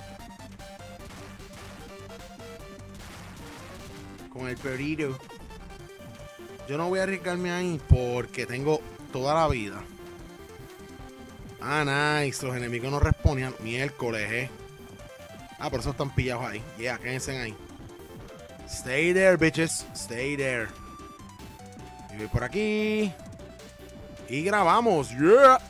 Con el perito. Yo no voy a arriesgarme ahí porque tengo toda la vida. Ah, nice. Los enemigos no respondían. Miércoles, Ah, por eso están pillados ahí. Yeah, quédense ahí. Stay there, bitches. Stay there. Y voy por aquí. Y grabamos. Yeah.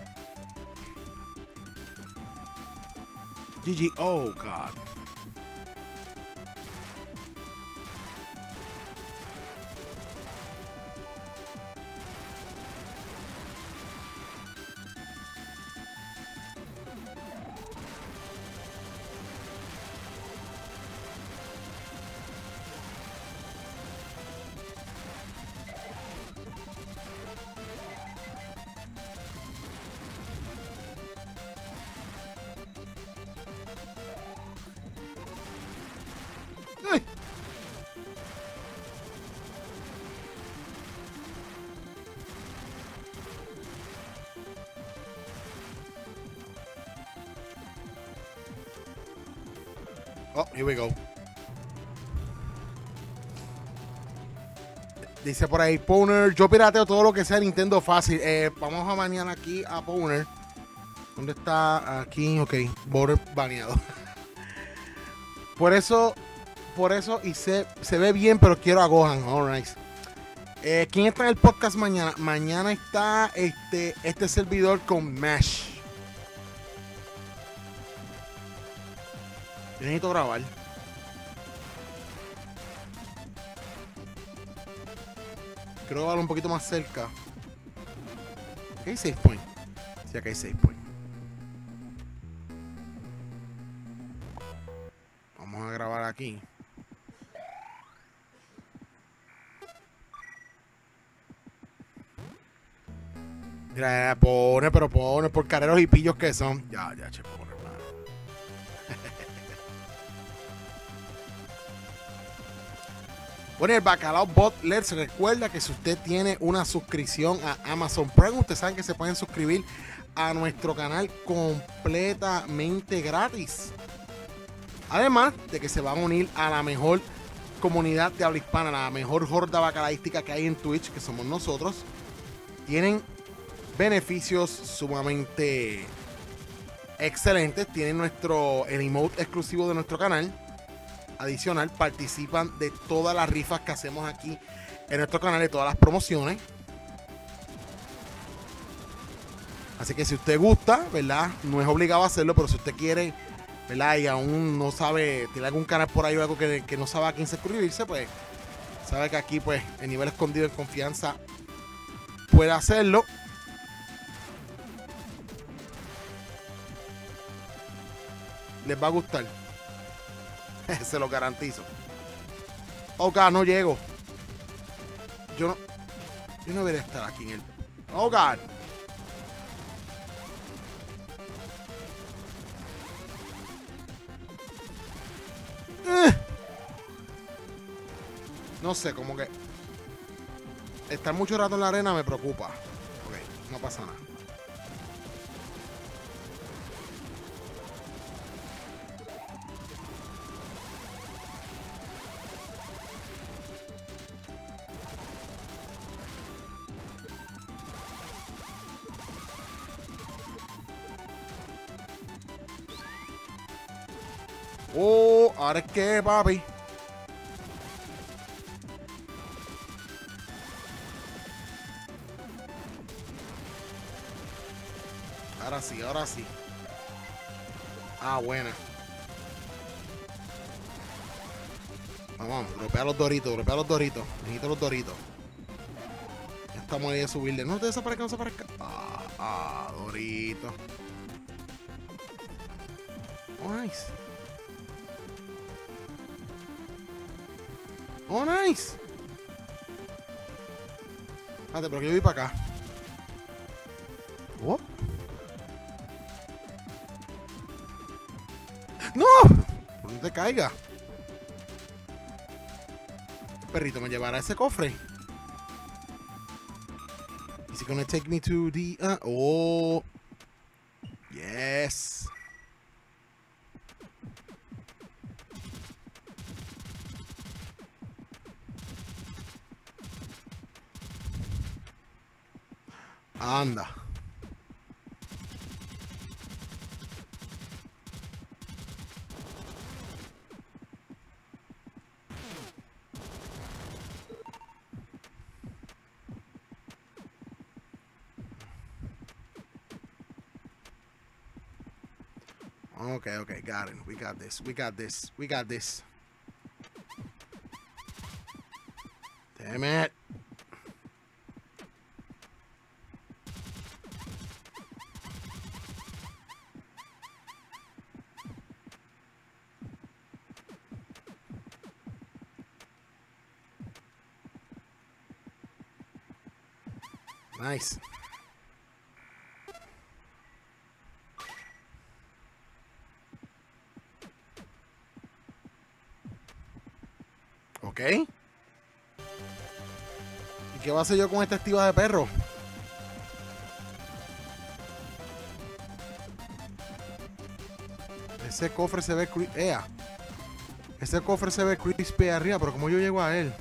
GG. Oh, God. Oh, here we go. Dice por ahí, Powner, yo pirateo todo lo que sea Nintendo fácil. Vamos a banear aquí a Powner. ¿Dónde está? Aquí, ok. Border baneado. Por eso, y se ve bien, pero quiero a Gohan. All right. ¿Quién está en el podcast mañana? Mañana está este servidor con Mash. Yo necesito grabar. Quiero grabarlo un poquito más cerca. Aquí hay save point. Sí, acá hay save point. Vamos a grabar aquí. Mira, pone por careros y pillos que son. Ya, che, pone, hermano. Bueno, el Bacalao Bot les recuerda que si usted tiene una suscripción a Amazon Prime, ustedes saben que se pueden suscribir a nuestro canal completamente gratis. Además de que se van a unir a la mejor comunidad de habla hispana, la mejor horda bacalaística que hay en Twitch, que somos nosotros. Tienen beneficios sumamente excelentes. Tienen el emote exclusivo de nuestro canal. Adicional, participan de todas las rifas que hacemos aquí en nuestro canal, de todas las promociones. Así que si usted gusta, ¿verdad? No es obligado a hacerlo, pero si usted quiere, ¿verdad? Y aún no sabe, tiene algún canal por ahí o algo que no sabe a quién suscribirse, pues sabe que aquí, pues, en nivel escondido, en confianza, puede hacerlo. Les va a gustar. Se lo garantizo. Oh, God, no llego. Yo no debería estar aquí en el... Oh, God. No sé, como que estar mucho rato en la arena me preocupa. Ok, no pasa nada. Oh, ahora es que, papi. Ahora sí. Ah, buena. Vamos, dropea los doritos. Necesito los doritos. Ya estamos ahí de subirle. No te desaparezca, no desaparezca. Dorito. Oh, nice. Oh, nice. Espérate, pero que yo voy para acá. Oh. ¡No! Por no te caiga. El perrito me llevará a ese cofre. Is he gonna take me to the... oh. Yes. Anda. Okay, got it. We got this. Damn it. Nice. Ok. ¿Y qué va a hacer yo con esta estiva de perro? Ese cofre se ve... ¡Ea! Ese cofre se ve crispy arriba, pero como yo llego a él.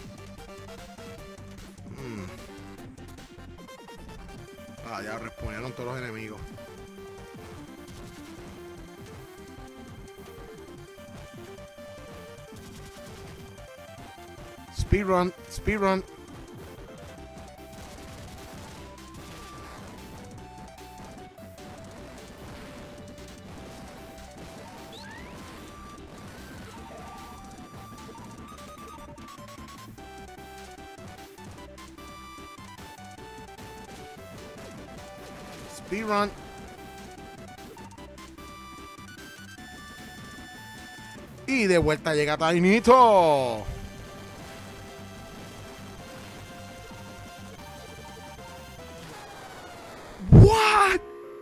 Ah, ya respondieron todos los enemigos. Speedrun, speedrun. Speedrun. Y de vuelta llega Tainito. What?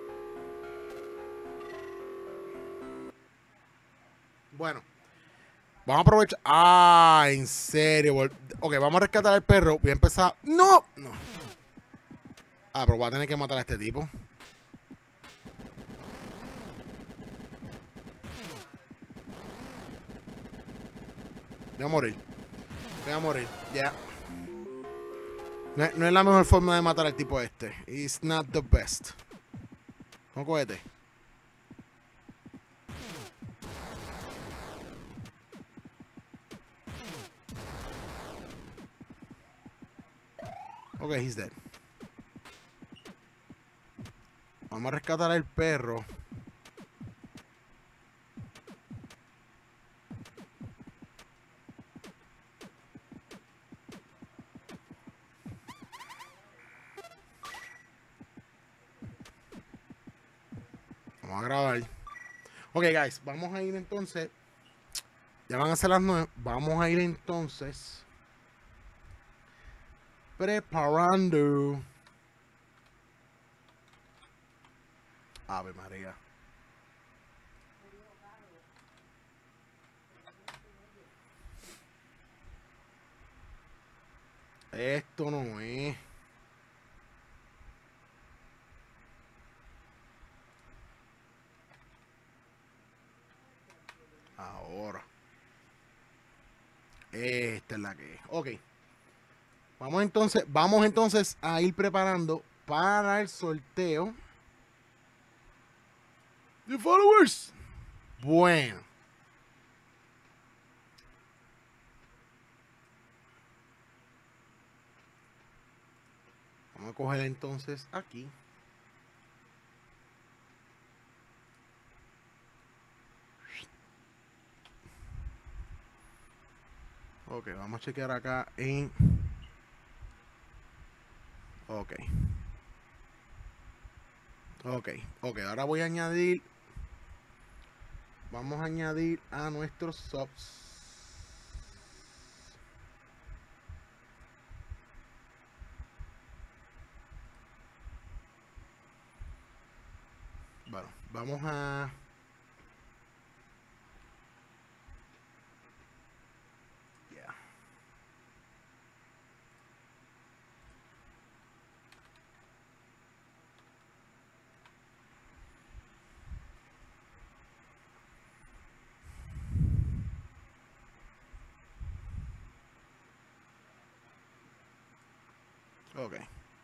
Bueno, vamos a aprovechar. Ah, en serio. Ok, vamos a rescatar al perro. Voy a empezar. No, no. Ah, pero voy a tener que matar a este tipo. Voy a morir. Voy a morir. Ya. No es la mejor forma de matar al tipo este. It's not the best. No cohete. Ok, he's dead. Vamos a rescatar al perro. Vamos a grabar. Ok, guys, vamos a ir entonces. Ya van a ser las 9. Vamos a ir entonces preparando. Ave María. Esto no es. Ahora. Esta es la que es. Ok. Vamos entonces a ir preparando para el sorteo de followers. Bueno. Vamos a coger entonces aquí. Ok, vamos a chequear acá en... Ok. Ok, ahora voy a añadir... Vamos a añadir a nuestros subs. Bueno, vamos a... Yeah. Ok.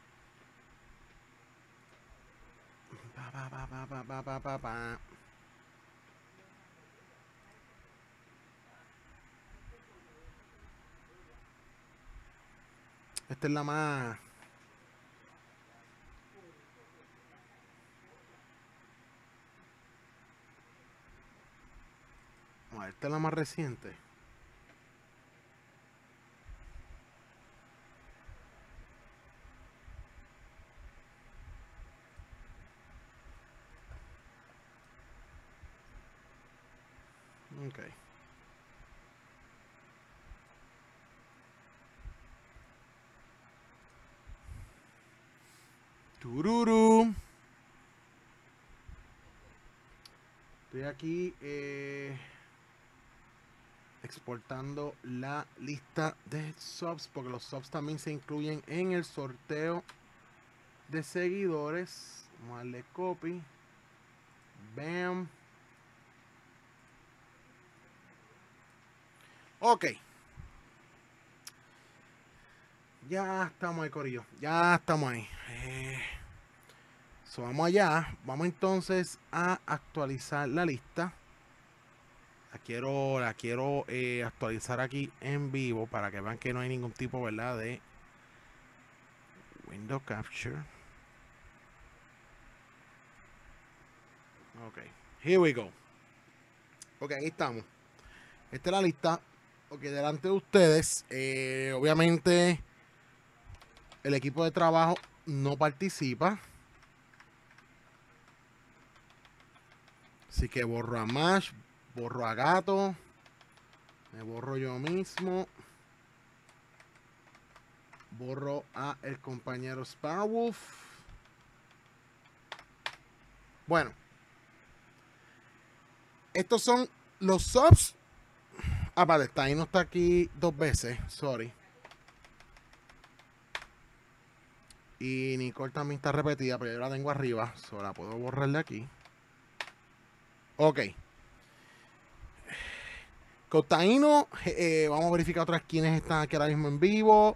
Pa. Esta es la más... Esta es la más reciente. Ok. Tururu. Estoy aquí exportando la lista de subs porque los subs también se incluyen en el sorteo de seguidores. Vamos a darle copy. Bam. Ok. Ya estamos ahí, corillo. Ya estamos ahí. So, vamos allá. Vamos entonces a actualizar la lista. La quiero actualizar aquí en vivo para que vean que no hay ningún tipo, ¿verdad? De window capture. Ok. Here we go. Ok, ahí estamos. Esta es la lista. Ok, delante de ustedes. Obviamente, el equipo de trabajo no participa. Así que borro a Mash, borro a Gato, me borro yo mismo, borro a el compañero Sparwolf. Bueno, estos son los subs. Ah, vale, está ahí, no está aquí 2 veces, sorry. Y Nicole también está repetida, pero yo la tengo arriba, solo la puedo borrar de aquí. Ok. Cotaino, vamos a verificar otras quienes están aquí ahora mismo en vivo.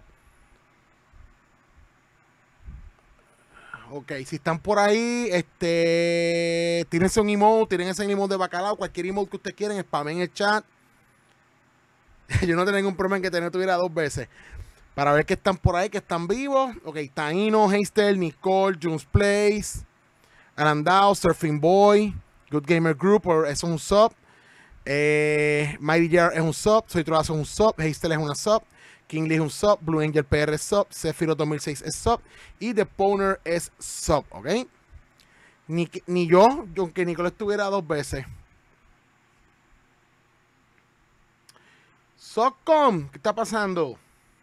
Ok, si están por ahí, tírense un emote, tiren ese emote de bacalao, cualquier emote que ustedes quieran, spamen en el chat. Yo no tengo ningún problema en que tener tuviera 2 veces. Para ver que están por ahí, que están vivos. Ok, Taino, Heister, Nicole, Junes Place, Arandao, Surfing Boy, Good Gamer Group, es un sub. Mighty Jar es un sub, Soy Troazo es un sub, Heister es una sub, King Lee es un sub, Blue Angel PR es sub, Zephyro 2006 es sub y The Pwner es sub, ¿ok? Ni yo, aunque Nicole estuviera 2 veces. Socom, ¿qué está pasando?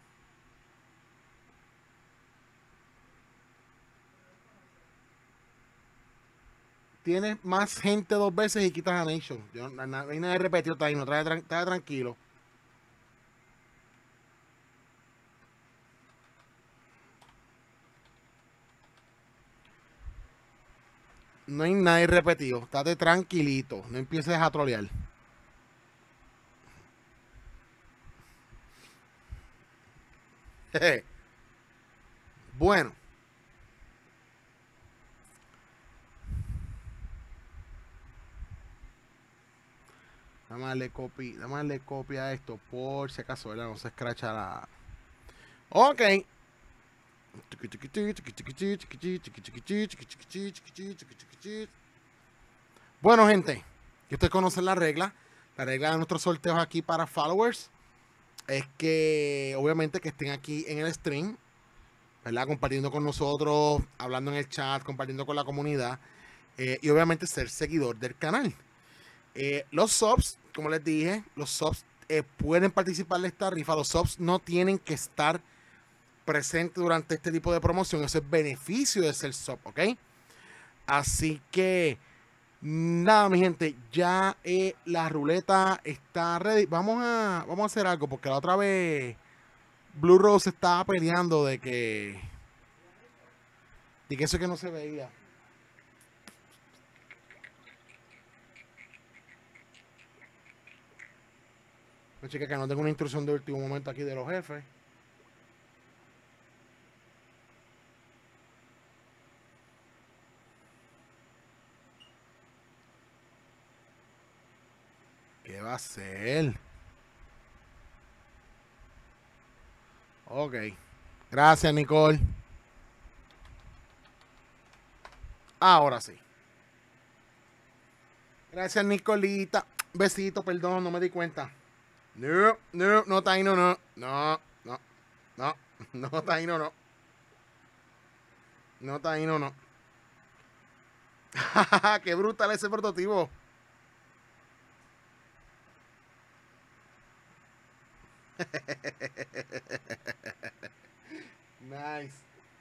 Tienes más gente 2 veces y quitas a Nation. No hay nada de repetido, Taino, trae tranquilo. No hay nada repetido. Estate tranquilito. No empieces a trolear. Bueno. Dame darle copia a esto por si acaso, ¿verdad? No se escracha la... Ok. Bueno, gente, que ustedes conocen la regla. La regla de nuestros sorteos aquí para followers es que, obviamente, que estén aquí en el stream, ¿verdad? Compartiendo con nosotros, hablando en el chat, compartiendo con la comunidad. Y obviamente ser seguidor del canal. Los subs, como les dije, los subs pueden participar de esta rifa. Los subs no tienen que estar presentes durante este tipo de promoción. Ese es beneficio de ser sub, ¿ok? Así que, nada, mi gente, ya la ruleta está ready. Vamos a hacer algo, porque la otra vez Blue Rose estaba peleando de que eso que no se veía. No, chica, que no tengo una instrucción de último momento aquí de los jefes. ¿Qué va a hacer? Ok. Gracias, Nicole. Ahora sí. Gracias, Nicolita. Besito, perdón, no me di cuenta. No, Taino, no. No, Taino, no. No, Taino, no. Qué brutal ese prototipo. Nice.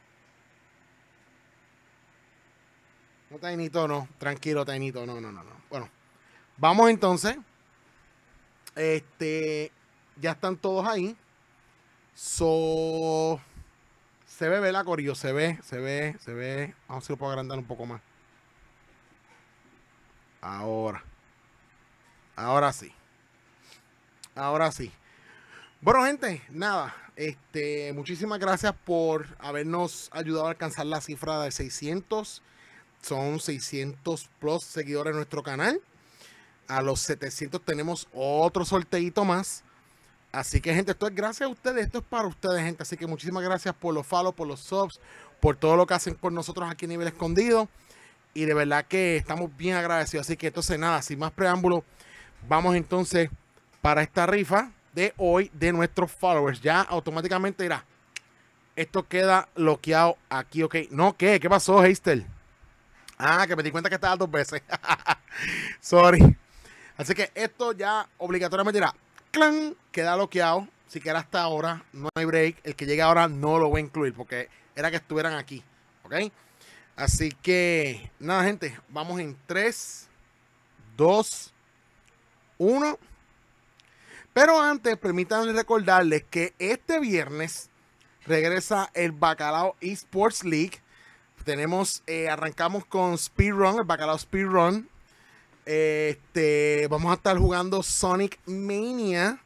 No, Tainito, no. Tranquilo, Tainito. No. Bueno, vamos entonces. Ya están todos ahí. Se ve, ¿verdad, corillo? Se ve. Vamos a ver si lo puedo agrandar un poco más. Ahora sí. Bueno, gente, nada. Muchísimas gracias por habernos ayudado a alcanzar la cifra de 600. Son 600 plus seguidores en nuestro canal. A los 700 tenemos otro sorteito más. Así que, gente, esto es gracias a ustedes. Esto es para ustedes, gente. Así que muchísimas gracias por los follows, por los subs, por todo lo que hacen por nosotros aquí en Nivel Escondido. Y de verdad que estamos bien agradecidos. Así que entonces, nada, sin más preámbulo, vamos entonces para esta rifa de hoy de nuestros followers. Ya automáticamente irá. Esto queda bloqueado aquí, ok. No, ¿qué? ¿Qué pasó, Heister? Ah, que me di cuenta que estaba 2 veces. Sorry. Así que esto ya obligatoriamente irá. ¡Clan! Queda bloqueado. Si queda hasta ahora, no hay break. El que llegue ahora no lo voy a incluir porque era que estuvieran aquí. ¿Ok? Así que, nada, gente. Vamos en 3, 2, 1. Pero antes, permítanme recordarles que este viernes regresa el Bacalao Esports League. Tenemos, arrancamos con Speedrun, el Bacalao Speedrun. Vamos a estar jugando Sonic Mania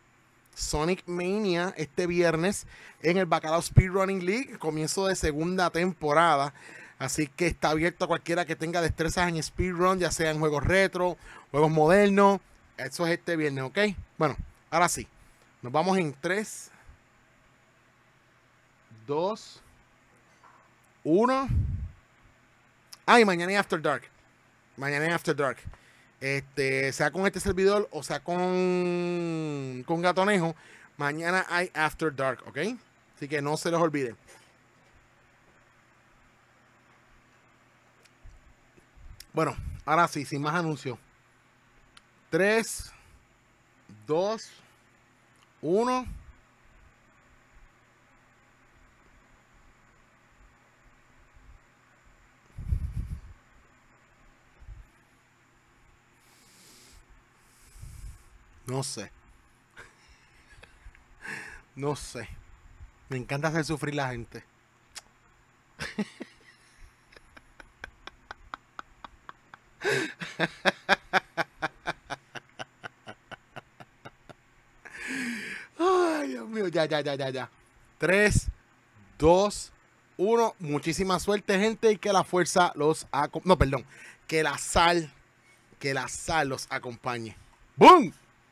este viernes en el Bacalao Speedrunning League, comienzo de segunda temporada. Así que está abierto a cualquiera que tenga destrezas en speedrun, ya sea en juegos retro, juegos modernos. Eso es este viernes, ¿ok? Bueno, ahora sí. Nos vamos en 3, 2, 1. Y mañana hay After Dark. Mañana hay After Dark. Sea con este servidor o sea con Gatonejo, mañana hay After Dark, ¿ok? Así que no se los olviden. Bueno, ahora sí, sin más anuncios. 3, 2, 1. No sé. No sé. Me encanta hacer sufrir a la gente. Ay, Dios mío. Ya. 3, 2, 1. Muchísima suerte, gente. Y que la fuerza los acompañe. No, perdón. Que la sal los acompañe. ¡Boom!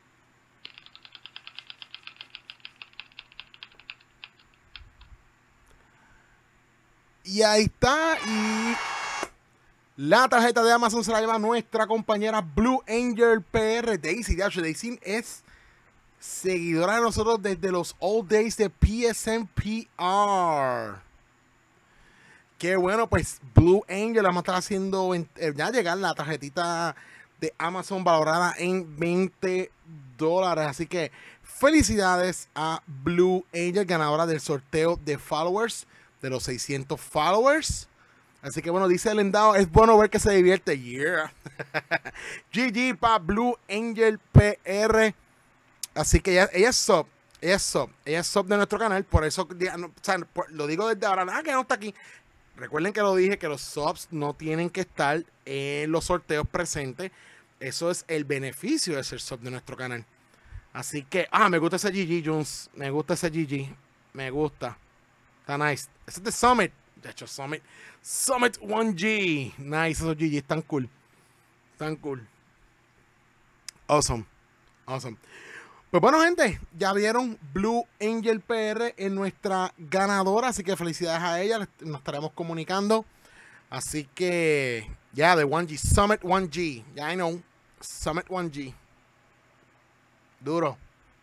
Y ahí está. Y la tarjeta de Amazon se la lleva nuestra compañera Blue Angel PR. Daisy. Daisy es seguidora de nosotros desde los old days de PSNPR. Qué bueno, pues Blue Angel vamos a estar haciendo ya llegar la tarjetita de Amazon valorada en $20. Así que felicidades a Blue Angel, ganadora del sorteo de followers, de los 600 followers. Así que bueno, dice el endado, es bueno ver que se divierte. Yeah. GG para Blue Angel PR. Así que ella es sub. Ella es sub de nuestro canal. Por eso lo digo desde ahora. Nada que no está aquí. Recuerden que lo dije, que los subs no tienen que estar en los sorteos presentes. Eso es el beneficio de ser sub de nuestro canal. Así que, me gusta ese GG, Jones. Me gusta ese GG. Me gusta. Está nice. Ese es de Summit. De hecho, Summit 1G. Nice, esos GG están cool. Están cool. Awesome. Pues bueno, gente, ya vieron Blue Angel PR en nuestra ganadora. Así que felicidades a ella. Nos estaremos comunicando. Así que, ya, de 1G. Summit 1G. Ya, I know. Summit 1G. Duro.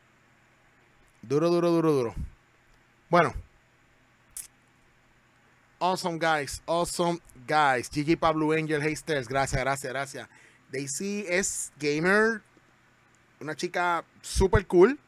Bueno. Awesome, guys. GG para Blue Angel Hasters. Gracias. Daisy es gamer. Una chica super cool.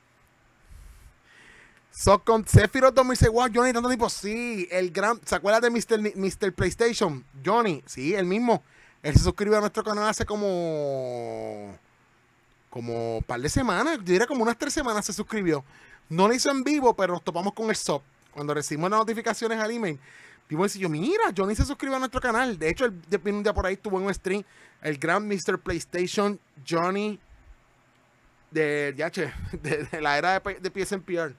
Con Sephiroth 2006. Wow, Johnny, tanto tipo. Sí, el gran. ¿Se acuerda de Mr. PlayStation? Johnny, sí, el mismo. Él se suscribió a nuestro canal hace como un par de semanas. Yo diría como unas 3 semanas se suscribió. No lo hizo en vivo, pero nos topamos con el sub. Cuando recibimos las notificaciones al email, vimos y yo, mira, Johnny se suscribió a nuestro canal. De hecho, él un día por ahí tuvo en un stream el gran Mr. PlayStation, Johnny. de la era de PSNPR.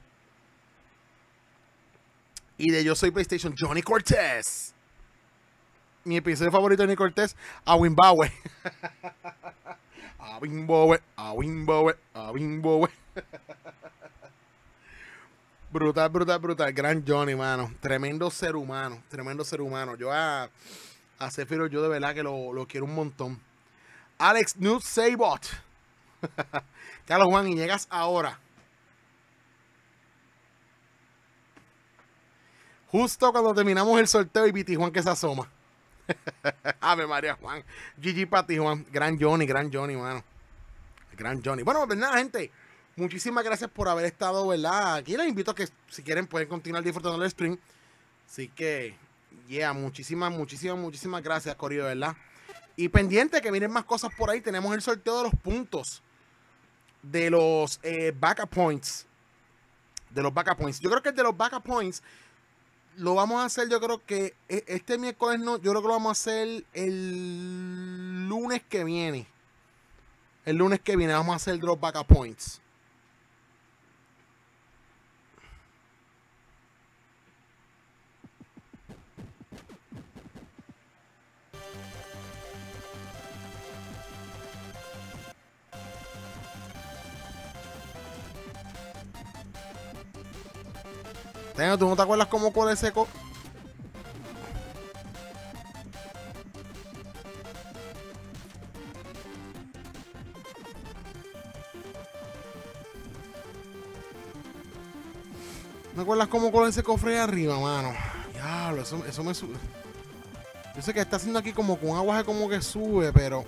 Y de Yo Soy PlayStation, Johnny Cortez. Mi episodio favorito de Johnny Cortez, a Wimbawe. A Wimbawe. Brutal, brutal, brutal. Gran Johnny, mano. Tremendo ser humano. Tremendo ser humano. Yo a Zephyro, yo de verdad que lo quiero un montón. Alex Newt Sabot. Carlos Juan, y llegas ahora. Justo cuando terminamos el sorteo y Viti Juan que se asoma. Ave María Juan. GG para ti, Juan. Gran Johnny, mano. Gran Johnny. Bueno, pues nada, gente. Muchísimas gracias por haber estado, ¿verdad? Aquí les invito a que, si quieren, pueden continuar disfrutando del stream. Así que, muchísimas gracias, Corillo, ¿verdad? Y pendiente que vienen más cosas por ahí. Tenemos el sorteo de los puntos. De los backup points. Yo creo que el de los backup points lo vamos a hacer, yo creo que este miércoles no, yo creo que lo vamos a hacer el lunes que viene. El lunes que viene vamos a hacer los backup points. ¿Tú no te acuerdas cómo con el seco? ¿No te acuerdas cómo con ese cofre arriba, mano? Diablo, eso me sube. Yo sé que está haciendo aquí como con un aguaje como que sube, pero...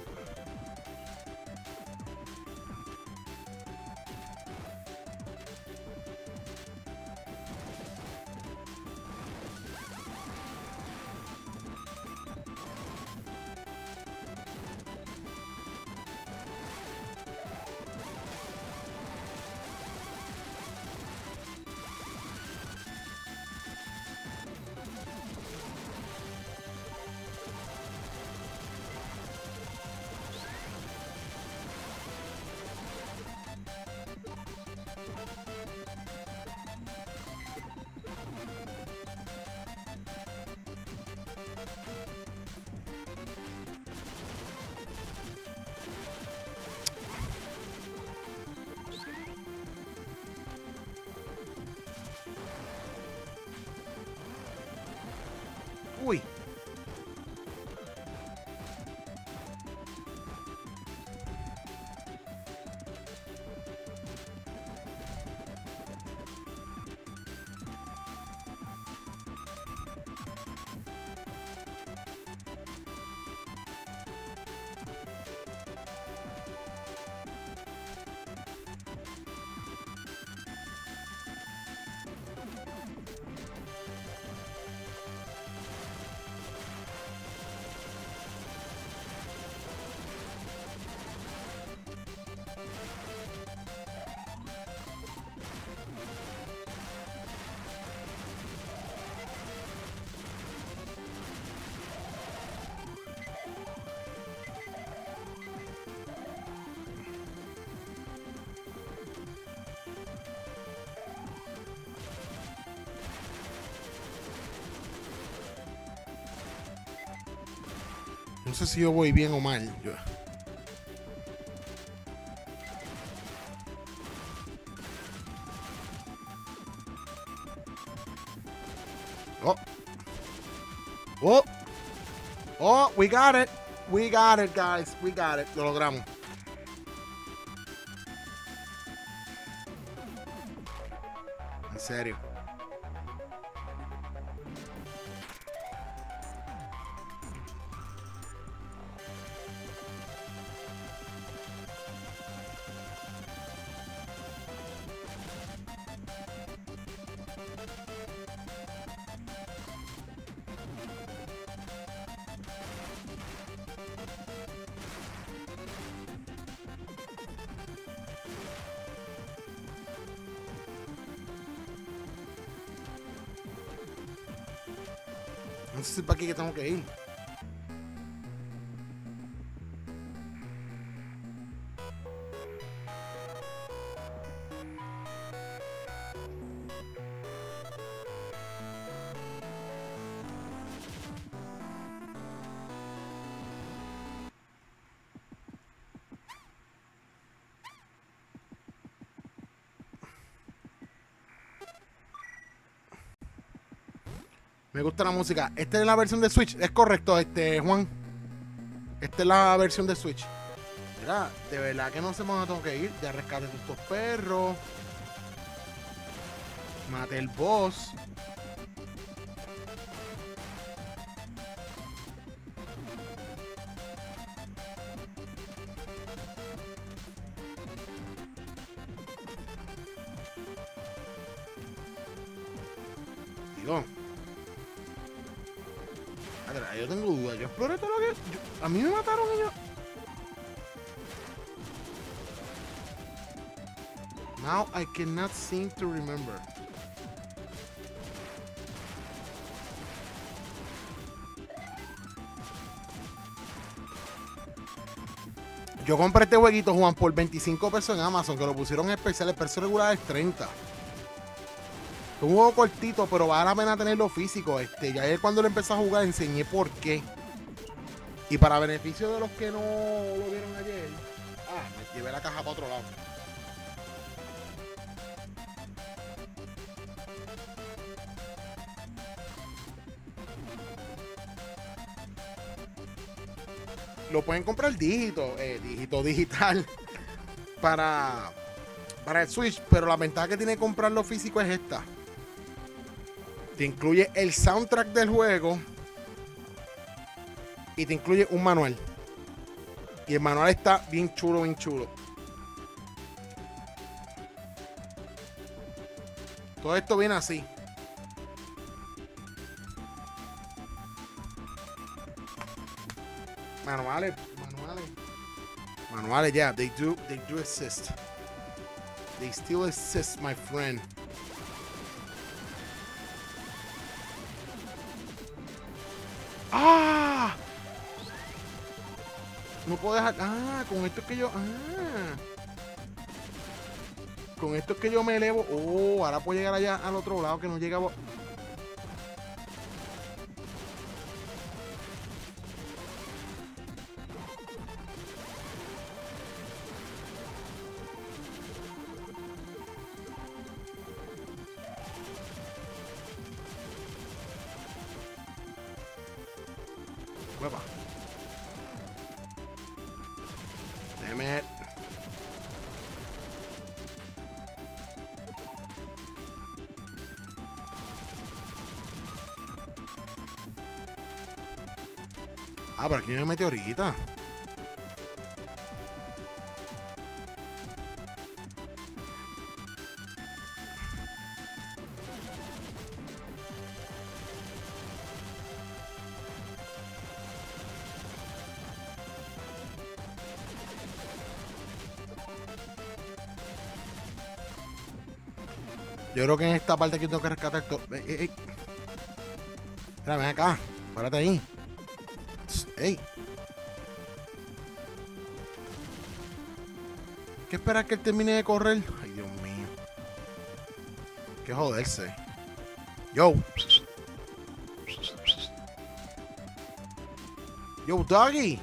Uy. No sé si yo voy bien o mal. Oh. Oh. Oh, we got it. We got it, guys. We got it. Lo logramos. En serio. No sé si para aquí que tengo que ir. Me gusta la música. Esta es la versión de Switch. Es correcto, Juan. Esta es la versión de Switch. Mira, de verdad que no sé dónde tengo que ir. Ya rescaté estos perros. Maté el boss. Digo. Yo tengo dudas. Yo exploré todo lo que. A mí me mataron ellos. Now I cannot seem to remember. Yo compré este jueguito, Juan, por 25 pesos en Amazon, que lo pusieron en especial. El precio regular es 30. Es un juego cortito, pero vale la pena tenerlo físico. Ya ayer cuando lo empecé a jugar enseñé por qué. Y para beneficio de los que no lo vieron ayer, me llevé la caja para otro lado. Lo pueden comprar digital para el Switch, pero la ventaja que tiene comprarlo físico es esta. Te incluye el soundtrack del juego y te incluye un manual. Y el manual está bien chulo, bien chulo. Todo esto viene así. Manuales, yeah, they do assist. They still assist, my friend. ¡Ah! No puedo dejar. Con esto es que yo. Con esto es que yo me elevo. Ahora puedo llegar allá al otro lado que no llegaba. Hueva. Damn it. Pero aquí me metí ahorita. Yo creo que en esta parte aquí tengo que rescatar todo. Mira, ven acá. Párate ahí. Ey. ¿Qué esperas que él termine de correr? Ay, Dios mío. Qué joderse. Yo. Yo, doggy.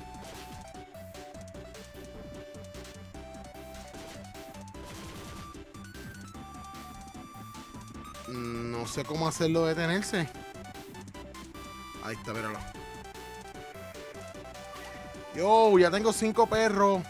No sé cómo hacerlo detenerse. Ahí está, míralo. Yo, ya tengo 5 perros.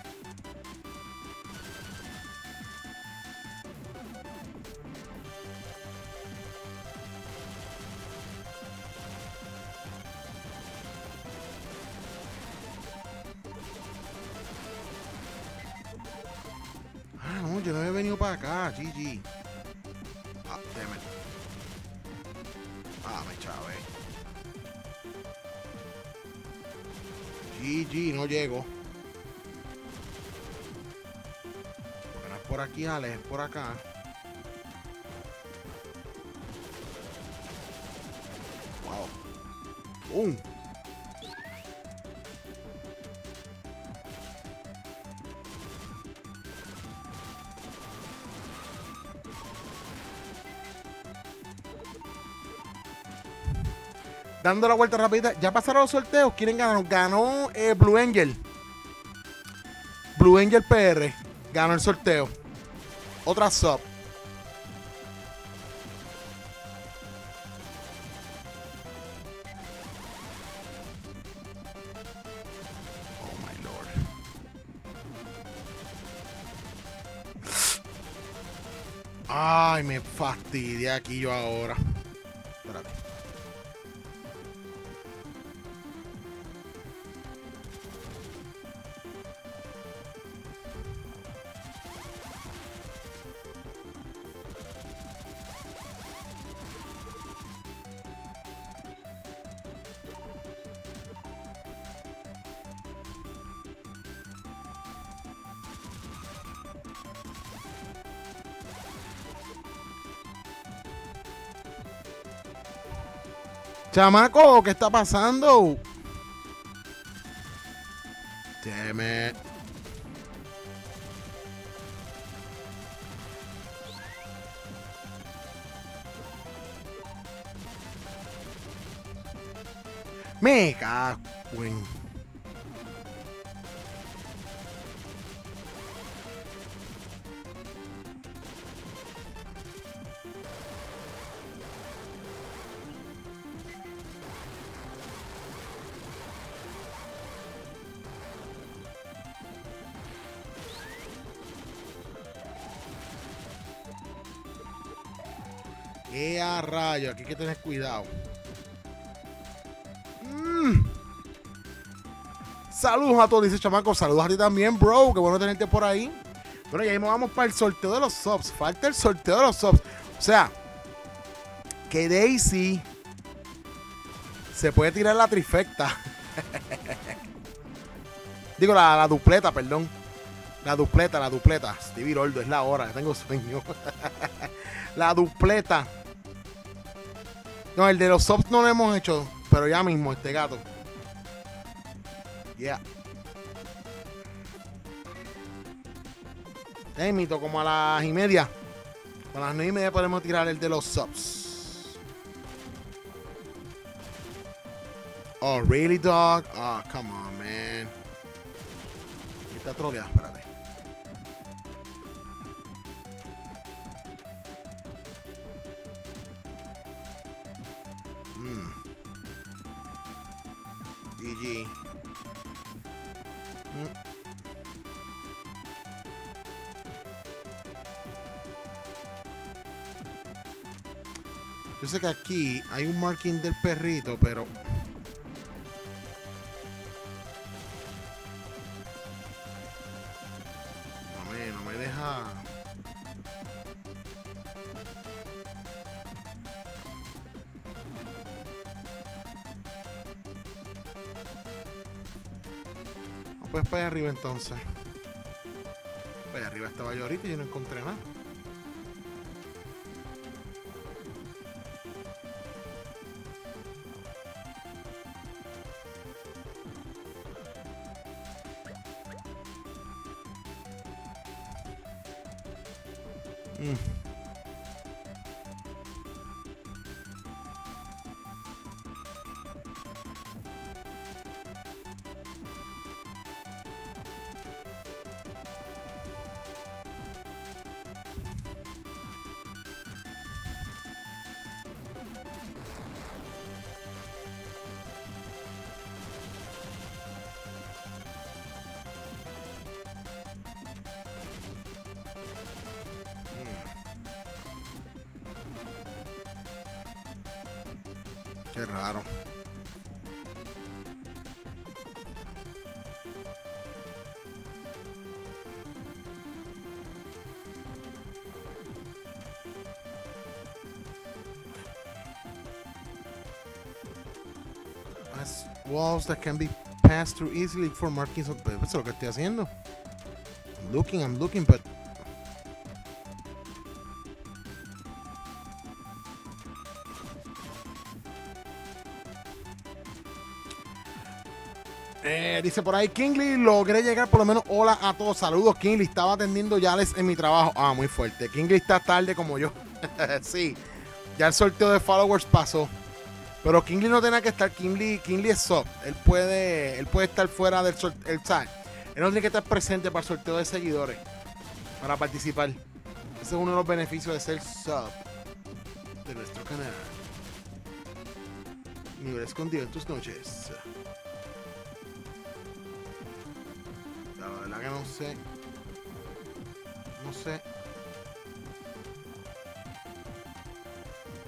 No, yo no he venido para acá, GG. Damn it. Me chavé. GG, no llego. Porque no es por aquí, Ale, es por acá. Wow. Dando la vuelta rápida. Ya pasaron los sorteos. ¿Quieren ganar? Ganó Blue Angel. Blue Angel PR. Ganó el sorteo. Otra sub. Ay, me fastidia aquí yo ahora. Espérate. Chamaco, ¿qué está pasando? Damn it. Me cago en... A rayo! Aquí hay que tener cuidado. Saludos a todos, dice chamaco. Saludos a ti también, bro. Qué bueno tenerte por ahí. Bueno, ya mismo vamos para el sorteo de los subs. Falta el sorteo de los subs. O sea, que Daisy se puede tirar la trifecta. Digo, la dupleta, perdón. La dupleta. Stevie Roldo, es la hora, tengo sueño. La dupleta. No, el de los subs no lo hemos hecho, pero ya mismo, este gato. Yeah. Mito, como a las 9:30. A las 9:30 podemos tirar el de los subs. Oh, really, dog? Oh, come on, man. Está troleado, espérate. GG. Yo sé que aquí hay un marking del perrito, pero... No me deja... Pues para allá arriba entonces. Para allá arriba estaba yo ahorita y yo no encontré nada. Qué raro. As walls that can be passed through easily for markings of... Eso es lo que estoy haciendo. I'm looking, but... Dice por ahí, Kingly, logré llegar por lo menos. Hola a todos, saludos Kingly, estaba atendiendo Yales en mi trabajo. Ah, muy fuerte, Kingly está tarde como yo. Sí, ya el sorteo de followers pasó. Pero Kingly no tiene que estar, Kingly es sub. Él puede estar fuera del sorteo. Él no tiene que estar presente para el sorteo de seguidores, para participar. Ese es uno de los beneficios de ser sub de nuestro canal. Nivel escondido en tus noches. La verdad que no sé.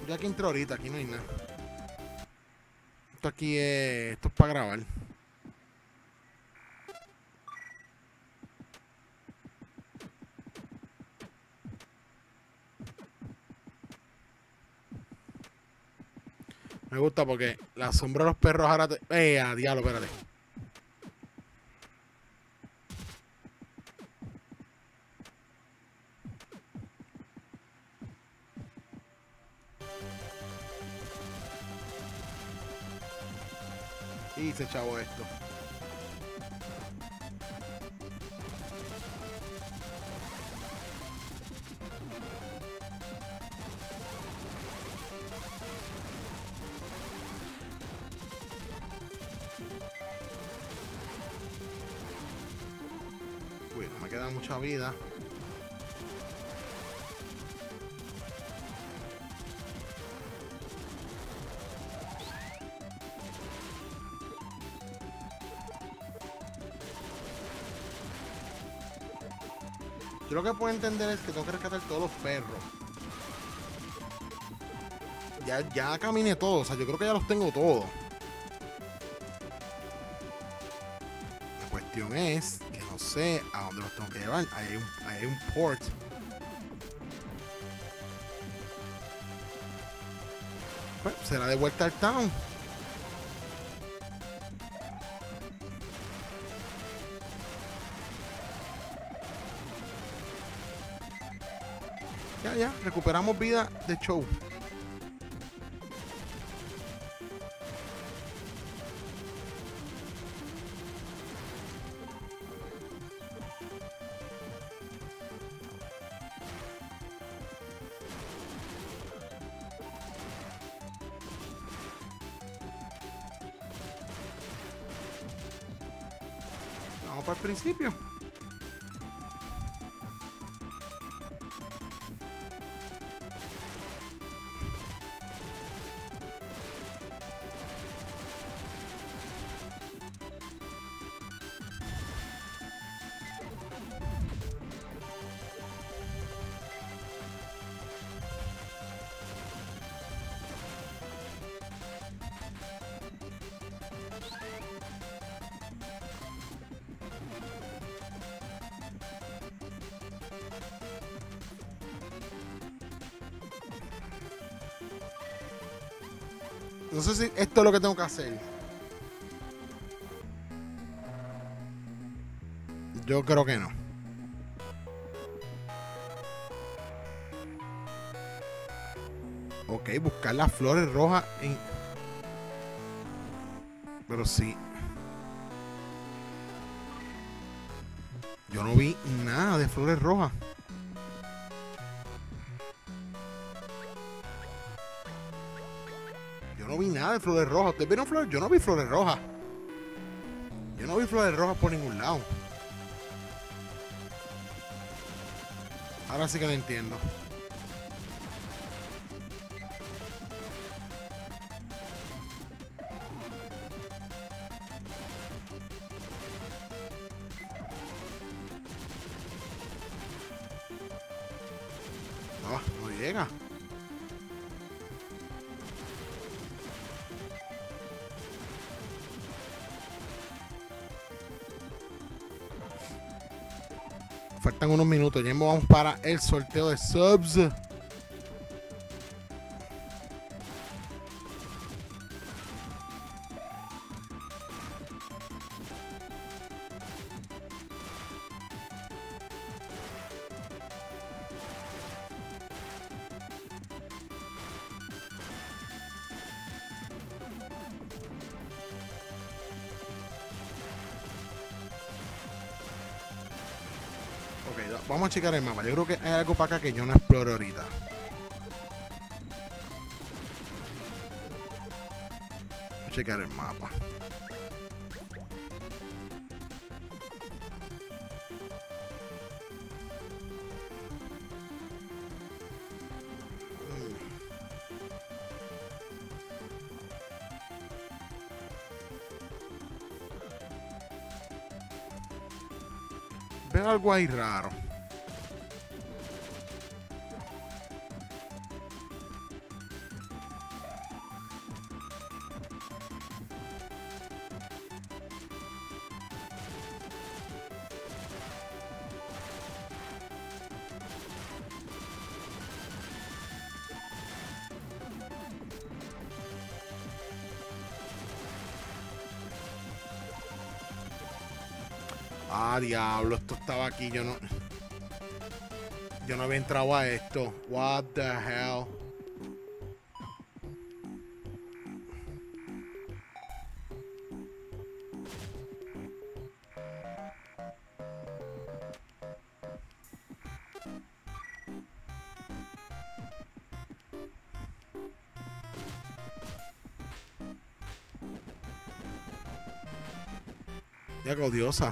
Ya que entré ahorita, aquí no hay nada. Esto aquí es... Esto es para grabar. Me gusta porque la sombra de los perros ahora te... a diablo, espérate. Y se chavo esto. Uy, no me queda mucha vida. Yo lo que puedo entender es que tengo que rescatar todos los perros. Ya caminé todos, o sea, yo creo que ya los tengo todos. La cuestión es que no sé a dónde los tengo que llevar. Ahí hay un port. Pues será de vuelta al town. Ya, recuperamos vida de show. Vamos para el principio. No sé si esto es lo que tengo que hacer. Yo creo que no. Ok, buscar las flores rojas en... Pero sí. Yo no vi nada de flores rojas. Yo no vi nada de flores rojas. ¿Ustedes vieron flores? Yo no vi flores rojas. Yo no vi flores rojas por ningún lado. Ahora sí que lo entiendo. No llega. Faltan unos minutos. Ya vamos para el sorteo de subs. Ok, vamos a checar el mapa. Yo creo que hay algo para acá que yo no exploro ahorita. Voy a checar el mapa. Veo algo ahí raro. Ah, diablo, esto estaba aquí. Yo no había entrado a esto. What the hell. Ya, que odiosa.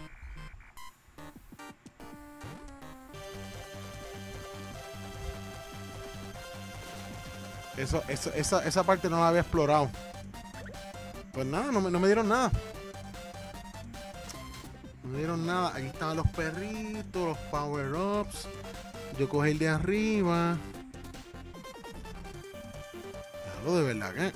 Esa parte no la había explorado. Pues nada, no me dieron nada. No me dieron nada. Aquí estaban los perritos, los power-ups. Yo cogí el de arriba. Claro, de verdad que.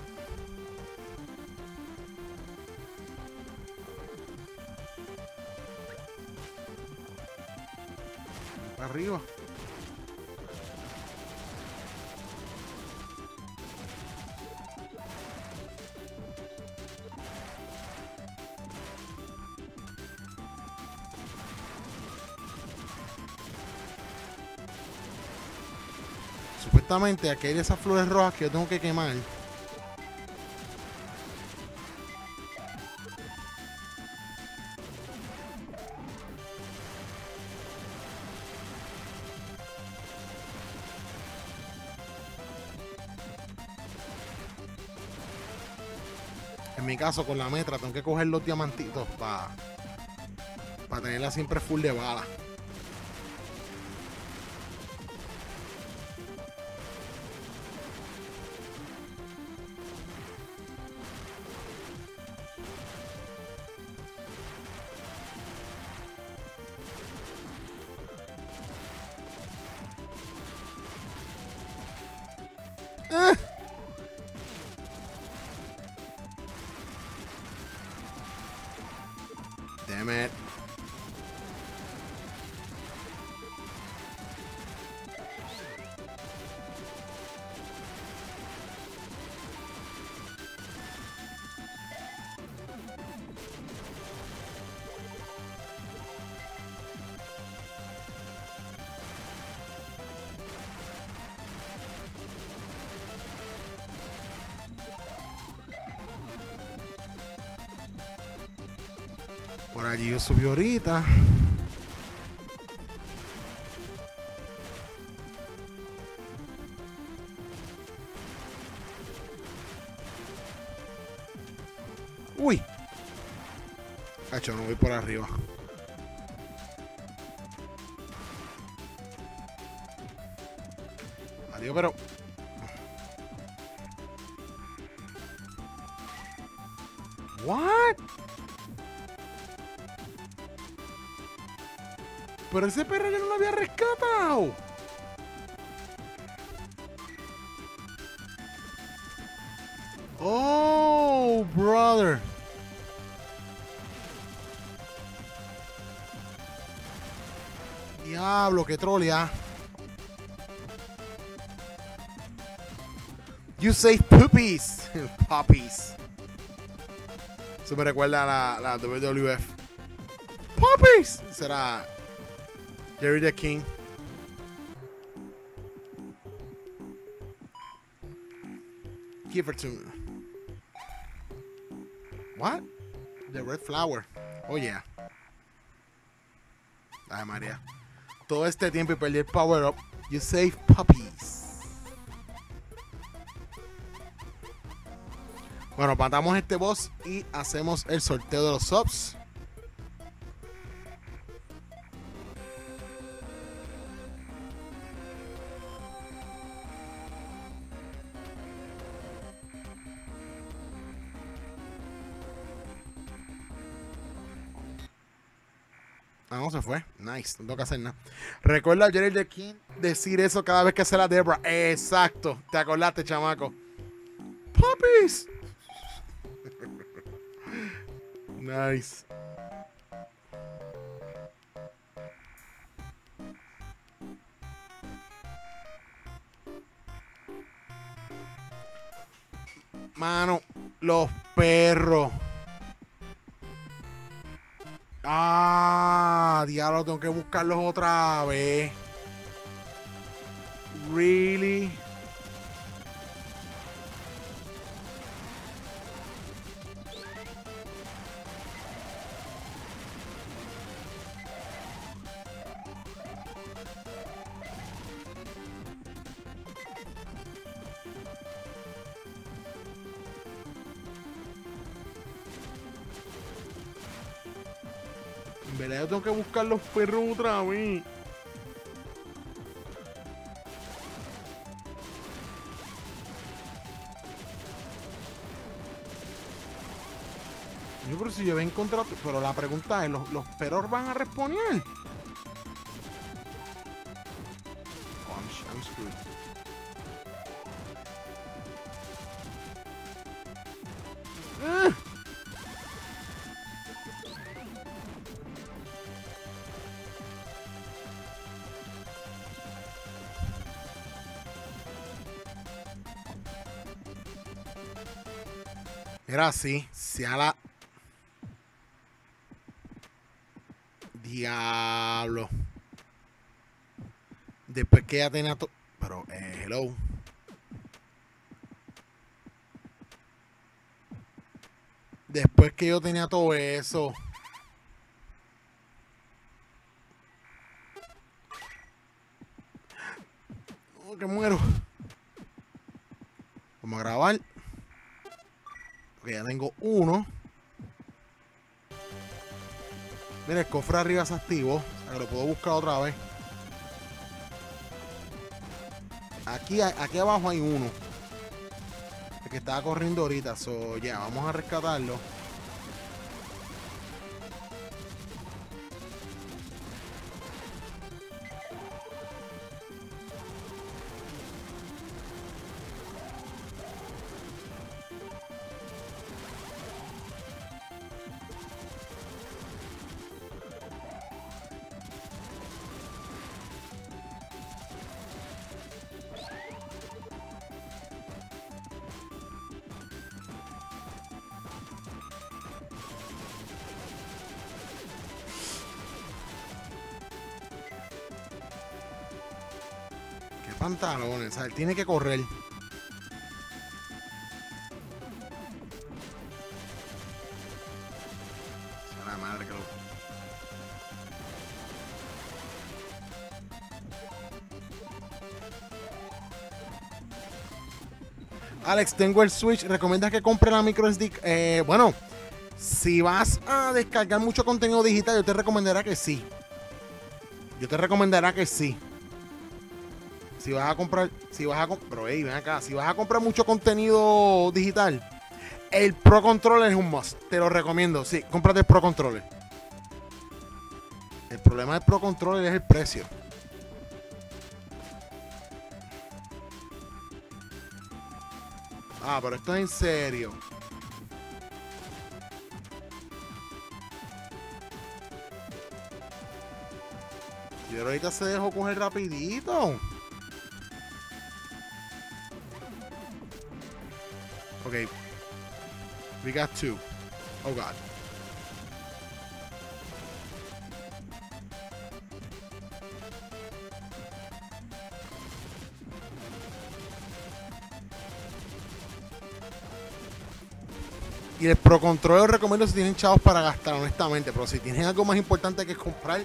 Para arriba. Supuestamente aquí hay esas flores rojas que yo tengo que quemar. En mi caso, con la metra, tengo que coger los diamantitos para tenerla siempre full de bala. Damn it. Por allí yo subí ahorita. Uy. Cacho, no voy por arriba. Adiós, pero... What? Pero ese perro yo no lo había rescatado. Oh, brother. Diablo, qué trolea. You say puppies. Puppies. Eso me recuerda a la WWF. Puppies. Será Jerry the King. Give it to me. What? The red flower. Oh yeah. Ay, María. Todo este tiempo y perdí el power up. You save puppies. Bueno, matamos este boss y hacemos el sorteo de los subs. Ah, no, se fue. Nice, no tengo que hacer nada. Recuerda a Jerry the King decir eso cada vez que hace la Debra. Exacto, te acordaste, chamaco. Puppies. Nice. Mano, los perros. Ah. diablo, tengo que buscarlos otra vez. Really? En verdad yo tengo que buscar los perros otra vez. Yo, pero si yo había encontrado. Pero la pregunta es: ¿los perros van a responder? Oh, I'm screwed. Era así, si a la... Diablo. Después que ya tenía todo... Pero, hello. Después que yo tenía todo eso. Oh, que muero. Vamos a grabar. Ok, ya tengo uno. Mira, el cofre arriba se activó. O sea, que lo puedo buscar otra vez. Aquí abajo hay uno. El que estaba corriendo ahorita. So, ya, vamos a rescatarlo. Pantalones, o sea, él tiene que correr. A la madre que lo... Alex, tengo el Switch. ¿Recomiendas que compre la micro SD? Bueno, si vas a descargar mucho contenido digital, yo te recomendaría que sí. Si vas a comprar, pero hey, ven acá, si vas a comprar mucho contenido digital, el Pro Controller es un must. Te lo recomiendo, sí, cómprate el Pro Controller. El problema del Pro Controller es el precio. Ah, pero esto es en serio. Y ahorita se dejó coger rapidito. Okay, we got two. Oh God. Y el Pro Controller recomiendo si tienen chavos para gastar, honestamente. Pero si tienen algo más importante que comprar,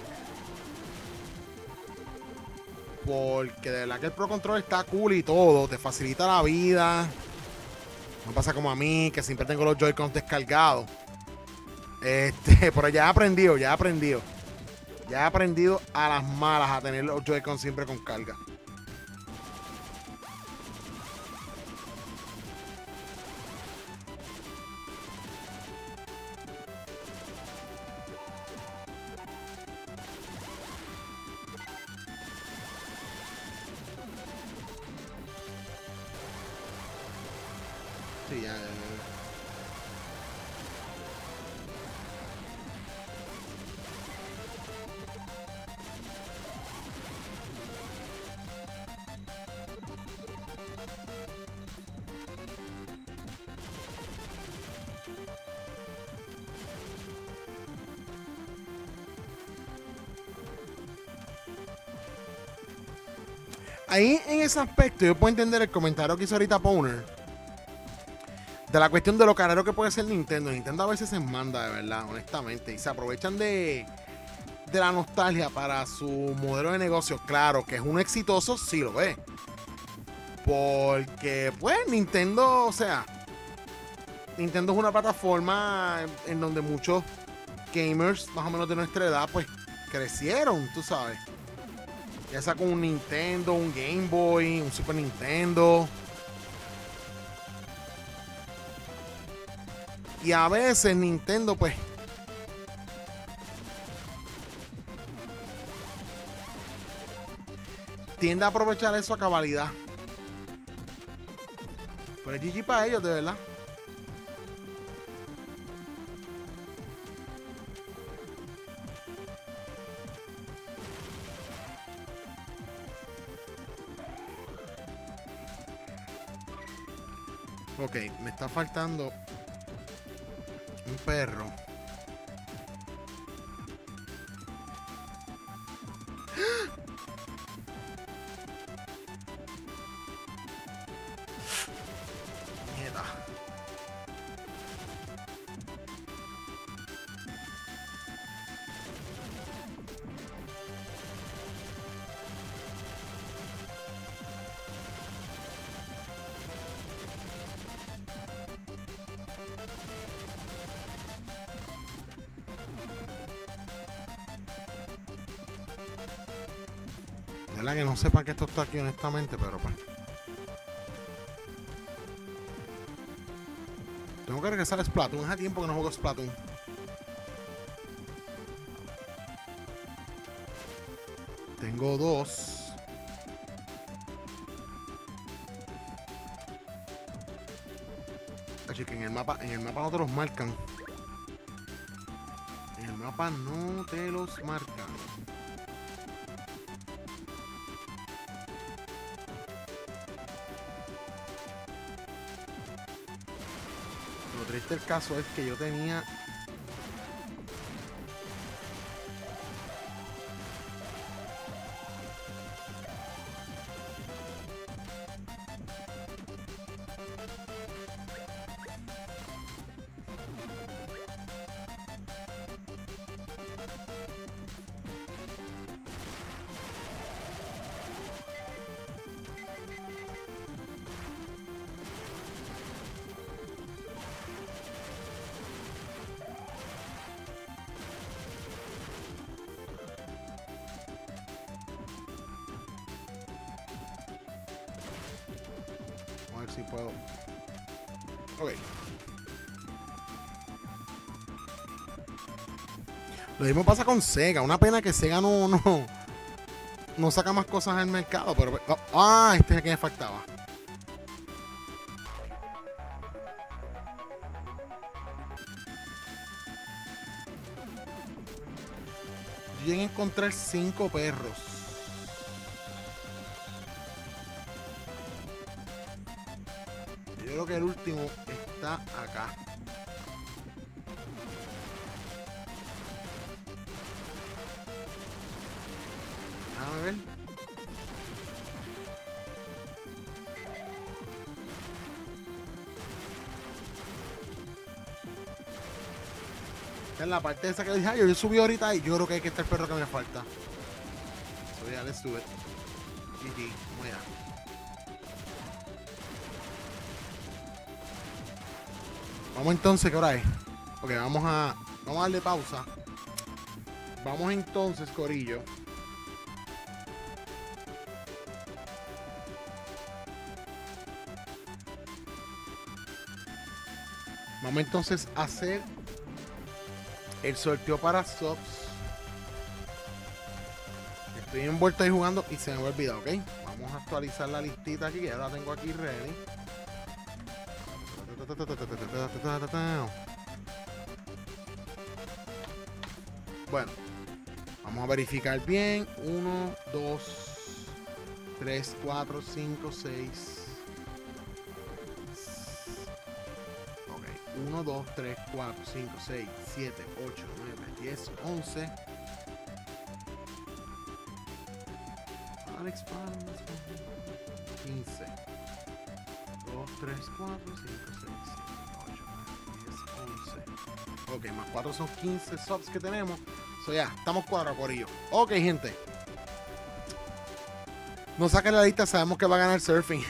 porque de verdad que el Pro Controller está cool y todo, te facilita la vida. No pasa como a mí, que siempre tengo los Joy-Cons descargados. Pero ya he aprendido. Ya he aprendido a las malas a tener los Joy-Cons siempre con carga. Sí, ya. ahí en ese aspecto yo puedo entender el comentario que hizo ahorita Powner de la cuestión de lo carero que puede ser Nintendo. Nintendo a veces se manda, de verdad, honestamente, y se aprovechan de la nostalgia para su modelo de negocio. Claro que es un exitoso, sí lo es, porque pues Nintendo, o sea, Nintendo es una plataforma en donde muchos gamers más o menos de nuestra edad pues crecieron, tú sabes, ya sea con un Nintendo, un Game Boy, un Super Nintendo. Y a veces Nintendo pues tiende a aprovechar eso a cabalidad. Pero es GG para ellos, de verdad. Ok, me está faltando un perro. Mierda. De verdad que no sé para qué esto está aquí, honestamente, pero pues. Tengo que regresar a Splatoon. Hace tiempo que no juego Splatoon. Tengo dos. Así que en el mapa no te los marcan. En el mapa no te los marcan. Lo triste del caso es que yo tenía... A ver si puedo. Ok. Lo mismo pasa con Sega. Una pena que Sega no saca más cosas al mercado. Pero. Ah, este es el que me faltaba. Yo llegué a encontrar 5 perros. Yo creo que el último está acá. Déjame ver. Esta es la parte esa que dije, yo subí ahorita y yo creo que aquí está el perro que me falta. So yeah, let's do it. GG, vamos allá. Vamos entonces, ¿qué hora es? Ok, vamos a darle pausa. Vamos entonces, corillo. Vamos entonces a hacer el sorteo para subs. Estoy envuelto ahí jugando y se me había olvidado, ¿ok? Vamos a actualizar la listita aquí, que ya la tengo aquí ready. Bueno, vamos a verificar bien. 1, 2, 3, 4, 5, 6. Ok, 1, 2, 3, 4, 5, 6, 7, 8, 9, 10, 11. Alex Pan, 15. 2, 3, 4, 5, 6, 7, 8, 9, 10, 11. Ok, más 4 son 15 subs que tenemos. So ya, estamos cuadrados, corillo. Ok, gente. No saquen la lista, sabemos que va a ganar Surfing.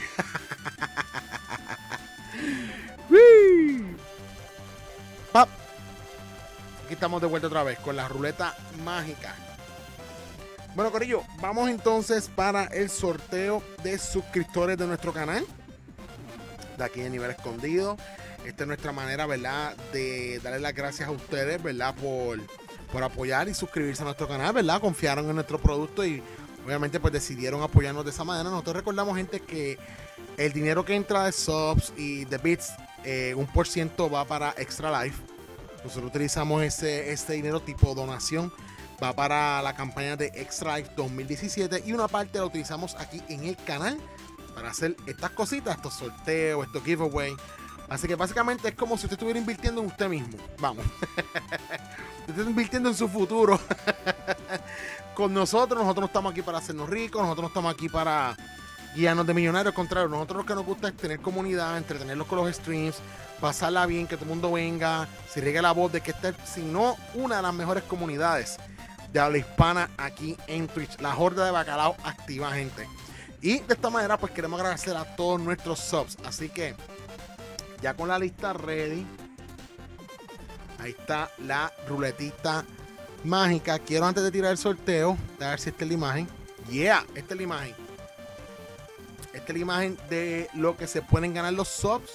Pap. Aquí estamos de vuelta otra vez con la ruleta mágica. Bueno, corillo, vamos entonces para el sorteo de suscriptores de nuestro canal. De aquí en Nivel Escondido. Esta es nuestra manera, ¿verdad? De darle las gracias a ustedes, ¿verdad? Por apoyar y suscribirse a nuestro canal, ¿verdad? Confiaron en nuestro producto y obviamente pues decidieron apoyarnos de esa manera. Nosotros recordamos, gente, que el dinero que entra de subs y de bits, 1% va para Extra Life. Nosotros utilizamos ese dinero tipo donación. Va para la campaña de Extra Life 2017 y una parte la utilizamos aquí en el canal para hacer estas cositas, estos sorteos, estos giveaways. Así que básicamente es como si usted estuviera invirtiendo en usted mismo. Vamos. Usted está invirtiendo en su futuro. Con nosotros no estamos aquí para hacernos ricos, nosotros no estamos aquí para guiarnos de millonarios. Al contrario, nosotros lo que nos gusta es tener comunidad, entretenerlos con los streams, pasarla bien, que todo el mundo venga, se riegue la voz de que esta es, si no, una de las mejores comunidades de habla hispana aquí en Twitch. La horda de bacalao activa, gente. Y de esta manera pues queremos agradecer a todos nuestros subs. Así que ya con la lista ready, ahí está la ruletita mágica. Quiero, antes de tirar el sorteo, a ver si esta es la imagen. Yeah, esta es la imagen. Esta es la imagen de lo que se pueden ganar los subs.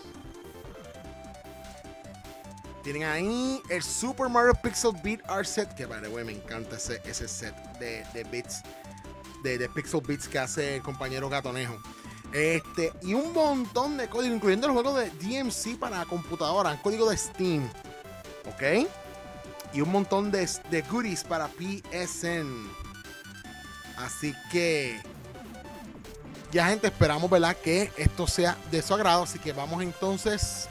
Tienen ahí el Super Mario Pixel Beat Art Set, que by the way, me encanta ese set de bits, de Pixel Beats que hace el compañero Gatonejo. Y un montón de códigos, incluyendo el juego de DMC para computadora, el código de Steam. ¿Ok? Y un montón de goodies para PSN. Así que ya, gente, esperamos, ¿verdad?, que esto sea de su agrado. Así que vamos entonces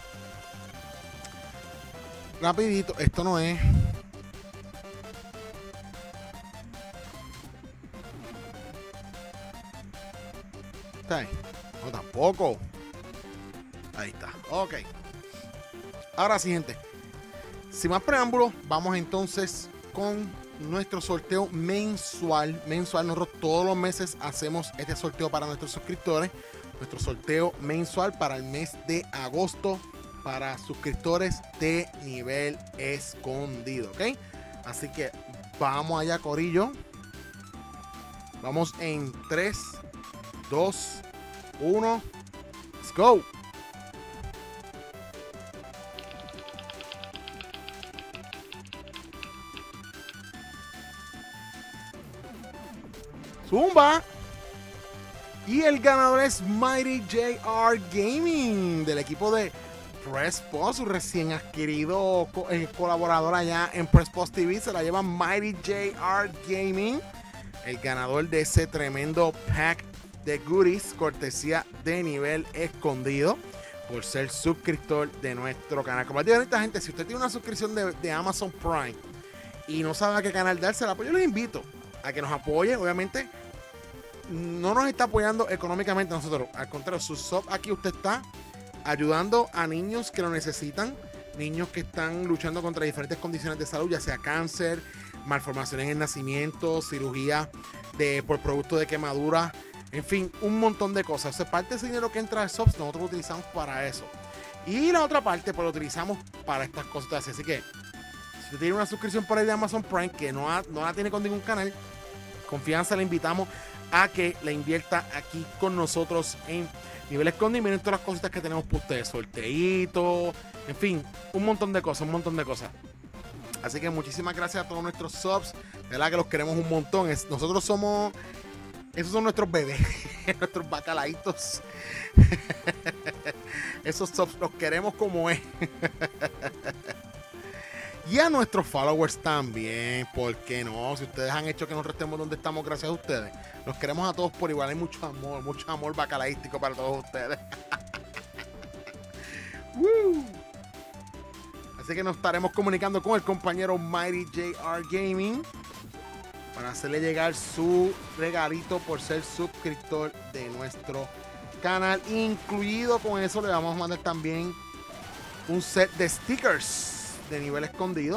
rapidito. Esto no es. ¿Está ahí? No, tampoco. Ahí está. Ok. Ahora sí, gente. Sin más preámbulos, vamos entonces con nuestro sorteo mensual. Nosotros todos los meses hacemos este sorteo para nuestros suscriptores. Nuestro sorteo mensual para el mes de agosto para suscriptores de Nivel Escondido. ¿Ok? Así que vamos allá, corillo. Vamos en 3, 2, 1. Let's go. Zumba. Y el ganador es Mighty JR Gaming, del equipo de Press Post, su recién adquirido colaborador allá en Press Post TV. Se la lleva Mighty JR Gaming, el ganador de ese tremendo pack de goodies, cortesía de Nivel Escondido, por ser suscriptor de nuestro canal. Como les digo ahorita, gente, si usted tiene una suscripción de Amazon Prime y no sabe a qué canal dársela, pues yo les invito a que nos apoye. Obviamente no nos está apoyando económicamente a nosotros, al contrario, su sub aquí usted está ayudando a niños que lo necesitan, niños que están luchando contra diferentes condiciones de salud, ya sea cáncer, malformaciones en el nacimiento, cirugía por producto de quemadura, en fin, un montón de cosas. O sea, parte de ese dinero que entra de subs nosotros lo utilizamos para eso, y la otra parte pues lo utilizamos para estas cosas. Así que si usted tiene una suscripción por ahí de Amazon Prime que no la tiene con ningún canal, confianza, le invitamos a que la invierta aquí con nosotros en Nivel Escondido. Miren todas las cositas que tenemos para ustedes, sorteitos, en fin, un montón de cosas. Así que muchísimas gracias a todos nuestros subs, de verdad que los queremos un montón. Nosotros somos, esos son nuestros bebés, nuestros bacalaitos. Esos subs los queremos como es. Y a nuestros followers también, ¿por qué no? Si ustedes han hecho que nos restemos donde estamos, gracias a ustedes. Los queremos a todos por igual. Hay mucho amor bacalaístico para todos ustedes. Así que nos estaremos comunicando con el compañero Mighty JR Gaming para hacerle llegar su regalito por ser suscriptor de nuestro canal. Incluido con eso le vamos a mandar también un set de stickers de nivel escondido.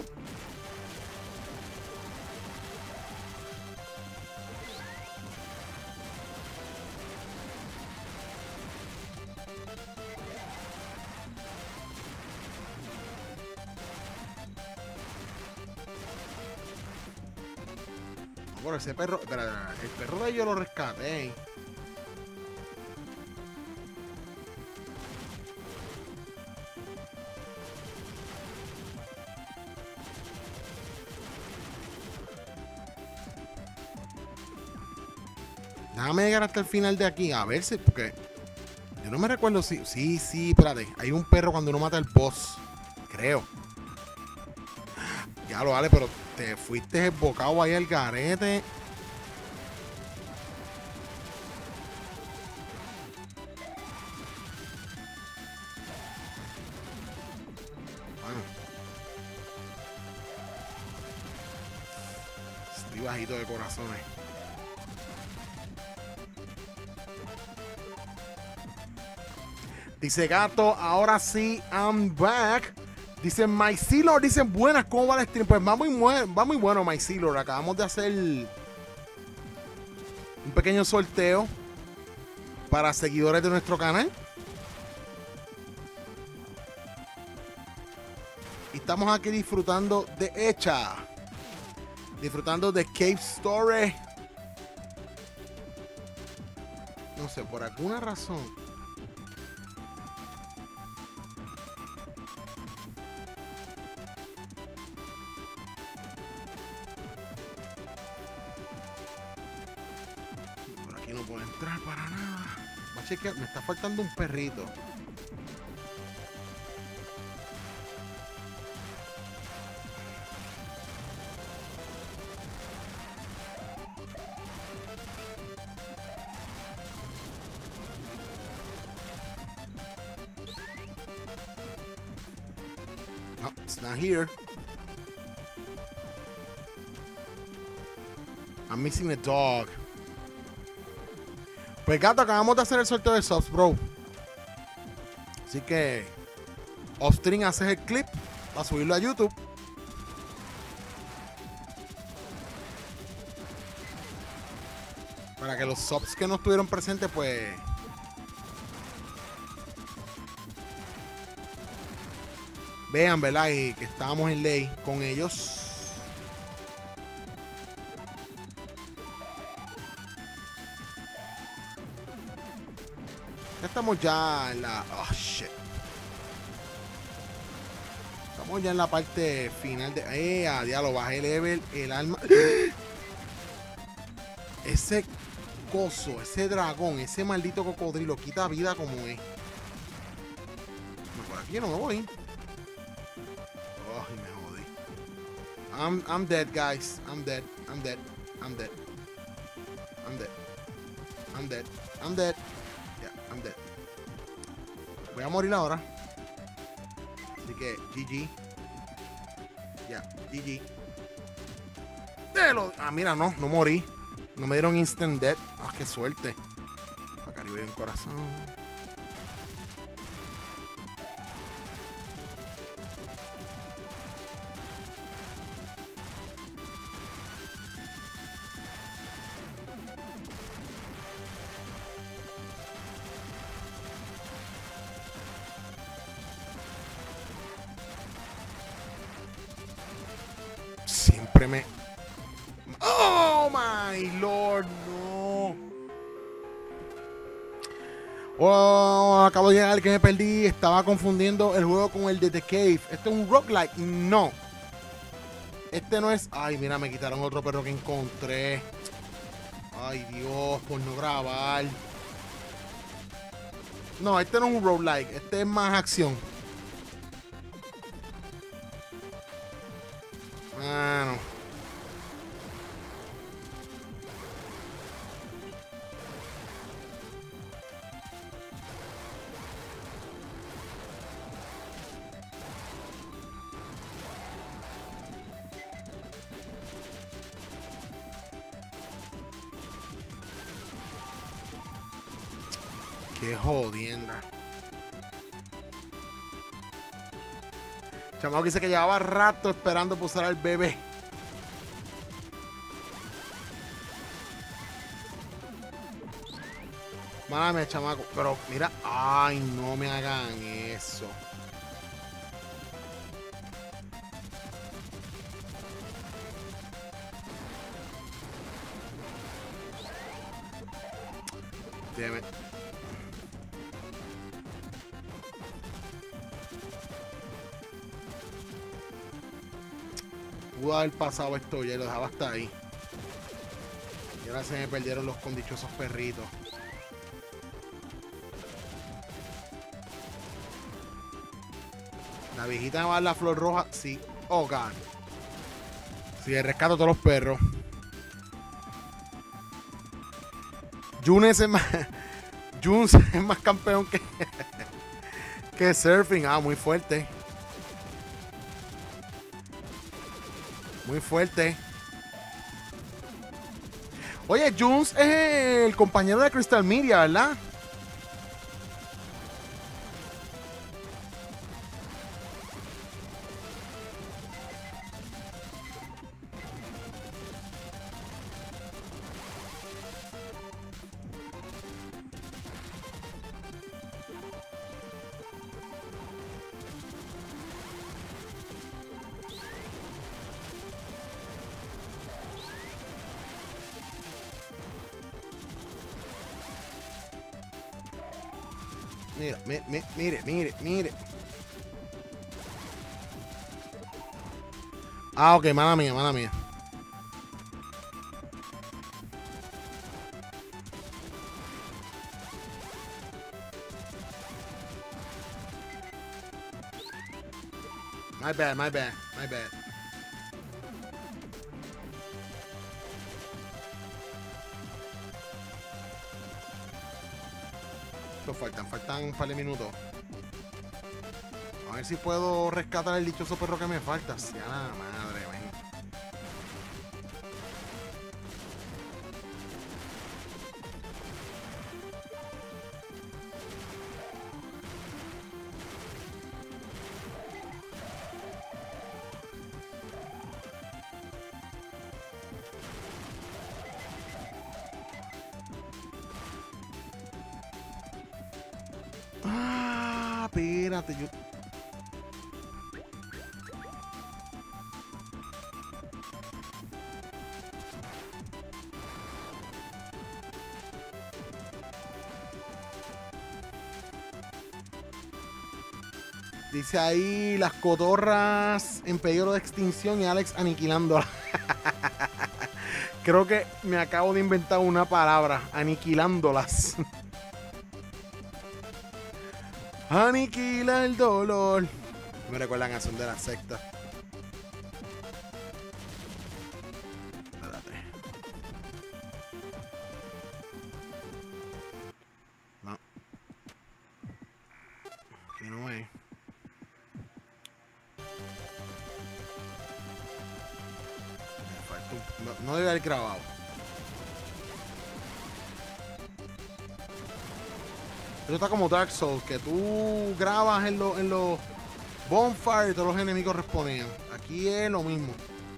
Por ese perro, espera, el perro de ellos lo rescaté. Déjame llegar hasta el final de aquí, a ver si, porque yo no me recuerdo si, sí, espérate, hay un perro cuando uno mata al boss, creo. Ya lo vale, pero te fuiste embocado ahí al garete. Bueno. Estoy bajito de corazones. Dice Gato, ahora sí, I'm back. Dicen MySealor, dicen buenas, ¿cómo va el stream? Pues va muy bueno MySealor. Acabamos de hacer un pequeño sorteo para seguidores de nuestro canal. Y estamos aquí disfrutando de Echa. Disfrutando de Cave Story. No sé, por alguna razón. No puedo entrar para nada. Voy a chequear, me está faltando un perrito. No, it's not here. I'm missing a dog. Pues Gato, acabamos de hacer el sorteo de subs, bro. Así que off-stream haces el clip para subirlo a YouTube. Para que los subs que no estuvieron presentes, pues vean, ¿verdad? Y que estábamos en ley con ellos. Estamos ya en la... Oh, shit. Estamos ya en la parte final de... ya lo bajé level, el alma... Ese coso, ese dragón, ese maldito cocodrilo quita vida como es. Por aquí no me voy. Oh, me jodí. I'm dead, guys. I'm dead. I'm dead. I'm dead. I'm dead. I'm dead. I'm dead. I'm dead. Voy a morir ahora. Así que GG. Ya, GG. Mira, no morí. No me dieron instant death. Ah, qué suerte. Acá arriba hay un corazón. Siempre me... ¡Oh, my lord! ¡No! Oh, acabo de llegar, que me perdí. Estaba confundiendo el juego con el de The Cave. ¿Este es un roguelike? No. Este no es... Ay, mira, me quitaron otro perro que encontré. Ay, Dios, por no grabar. No, este no es un roguelike. Este es más acción. Bueno. Qué jodienda. Chamaco dice que llevaba rato esperando pulsar al bebé. Málame, chamaco. Pero mira, ay, no me hagan eso. Damn it. Pudo haber pasado esto ya y lo dejaba hasta ahí. Y ahora se me perdieron los condichosos perritos. La viejita me va a dar la flor roja. Sí. Oh, God. Sí, rescato a todos los perros. Junes es más. Junes es más campeón que Surfing. Ah, muy fuerte. Muy fuerte. Oye, Junes es el compañero de Crystal Media, ¿verdad? Mira, mire. Ah, ok, mala mía. My bad. Faltan un par de minutos. A ver si puedo rescatar el dichoso perro que me falta. Sea la madre, ven. Ah, espérate, yo. Dice ahí las cotorras en peligro de extinción y Alex aniquilándolas. Creo que me acabo de inventar una palabra, aniquilándolas. Aniquila el dolor. Me recuerda la canción de la secta. Espérate. No. Aquí no es. Me falta no debe haber grabado. Esto está como Dark Souls, que tú grabas en los bonfires y todos los enemigos respondían. Aquí es lo mismo.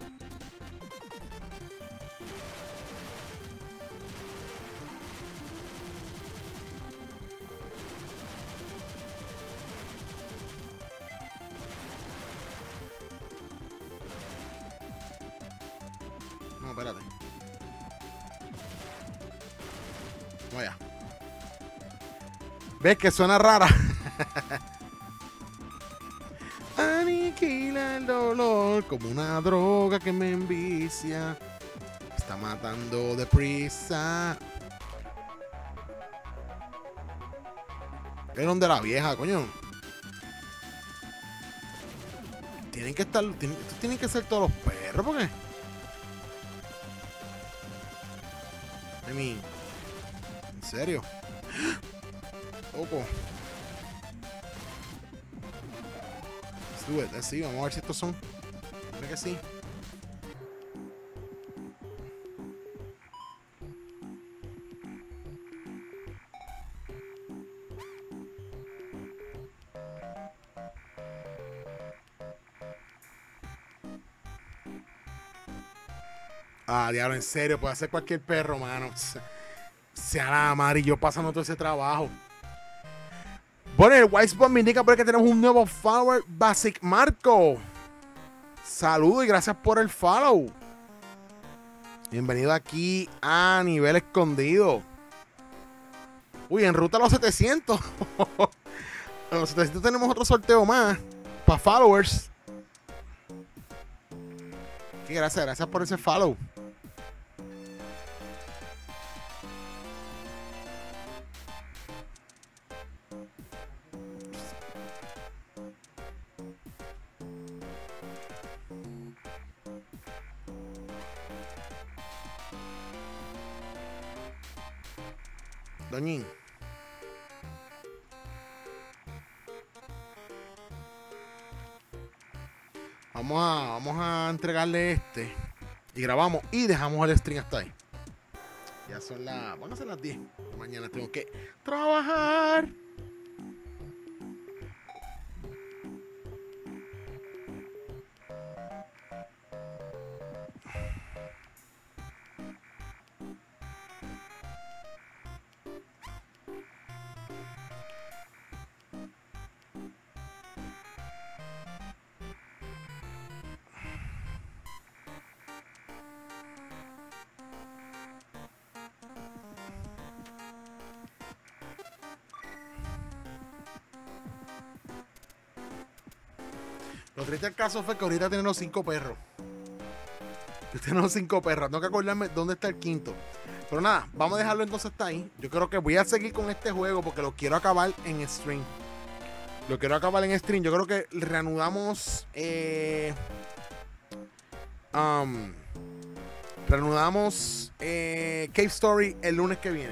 No, espérate. Vaya. ¿Ves que suena rara? Aniquila el dolor como una droga que me envicia. Está matando deprisa. ¿Es donde la vieja, coño? Tienen que estar. Tienen que ser todos los perros, ¿por qué? I mean, ¿en serio? Loco. Let's do it. Vamos a ver si estos son. Creo que sí. Ah, diablo, en serio, puede ser cualquier perro, mano. Sea la madre y yo pasando todo ese trabajo. Bueno, el Wisebot me indica por que tenemos un nuevo follower, Basic Marco. Saludos y gracias por el follow. Bienvenido aquí a Nivel Escondido. Uy, en ruta a los 700. A los 700 tenemos otro sorteo más para followers. Sí, gracias por ese follow. Doñín. Vamos a entregarle este. Y grabamos y dejamos el stream hasta ahí. Ya son van a ser las 10. Mañana tengo que trabajar. Lo triste del caso fue que ahorita tenemos 5 perros. Tenemos 5 perros. Tengo que acordarme dónde está el quinto. Pero nada, vamos a dejarlo entonces hasta ahí. Yo creo que voy a seguir con este juego porque lo quiero acabar en stream. Yo creo que reanudamos. Reanudamos Cave Story el lunes que viene.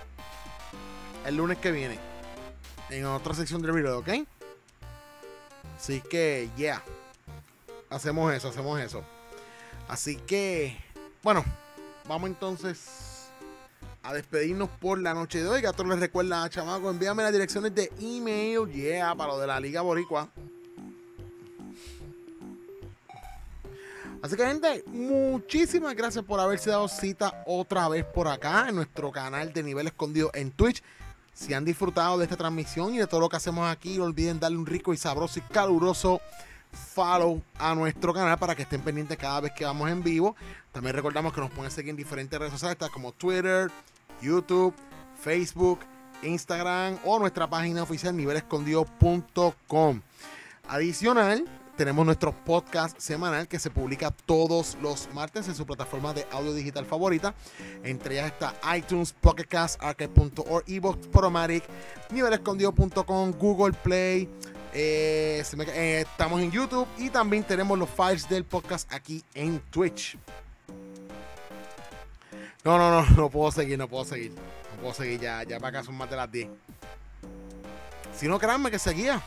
En otra sección del video, ¿ok? Así que, yeah. Hacemos eso. Así que, bueno, vamos entonces a despedirnos por la noche de hoy. Gato les recuerda, chamaco, envíame las direcciones de email, yeah, para lo de la Liga Boricua. Así que, gente, muchísimas gracias por haberse dado cita otra vez por acá en nuestro canal de Nivel Escondido en Twitch. Si han disfrutado de esta transmisión y de todo lo que hacemos aquí, no olviden darle un rico y sabroso y caluroso follow a nuestro canal para que estén pendientes cada vez que vamos en vivo. También recordamos que nos pueden seguir en diferentes redes sociales como Twitter, YouTube, Facebook, Instagram o nuestra página oficial nivelescondido.com. Adicional, tenemos nuestro podcast semanal que se publica todos los martes en su plataforma de audio digital favorita. Entre ellas está iTunes, Pocket Cast, Arcade.org, Evox, Podomatic, nivelescondido.com, Google Play. Estamos en YouTube y también tenemos los files del podcast aquí en Twitch. No puedo seguir. Ya para acá son más de las 10. Si no, créanme que seguía.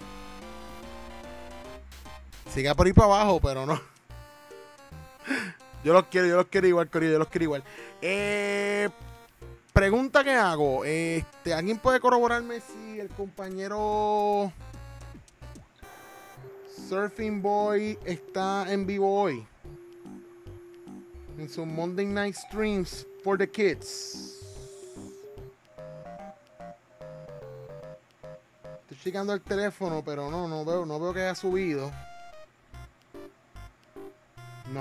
Siga por ahí para abajo, pero no. Yo los quiero igual, Corillo, yo los quiero igual. Pregunta que hago. ¿Alguien puede corroborarme si el compañero Surfing Boy está en vivo hoy? En sus Monday Night Streams for the Kids. Estoy checando el teléfono, pero no veo que haya subido. No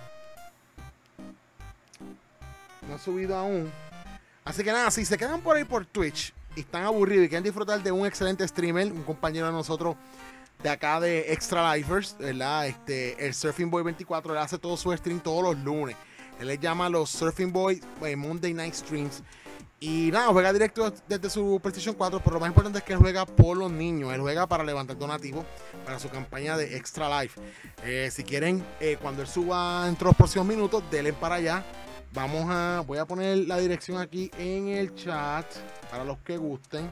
ha subido aún. Así que nada, si se quedan por ahí por Twitch y están aburridos y quieren disfrutar de un excelente streamer, un compañero de nosotros de acá de Extra Lifers, ¿verdad? El Surfing Boy 24, él hace todo su stream todos los lunes. Él les llama los Surfing Boy Monday Night Streams. Y nada, juega directo desde su PlayStation 4, pero lo más importante es que él juega por los niños. Él juega para levantar donativos para su campaña de Extra Life. Si quieren, cuando él suba dentro de los próximos minutos, denle para allá. Voy a poner la dirección aquí en el chat para los que gusten.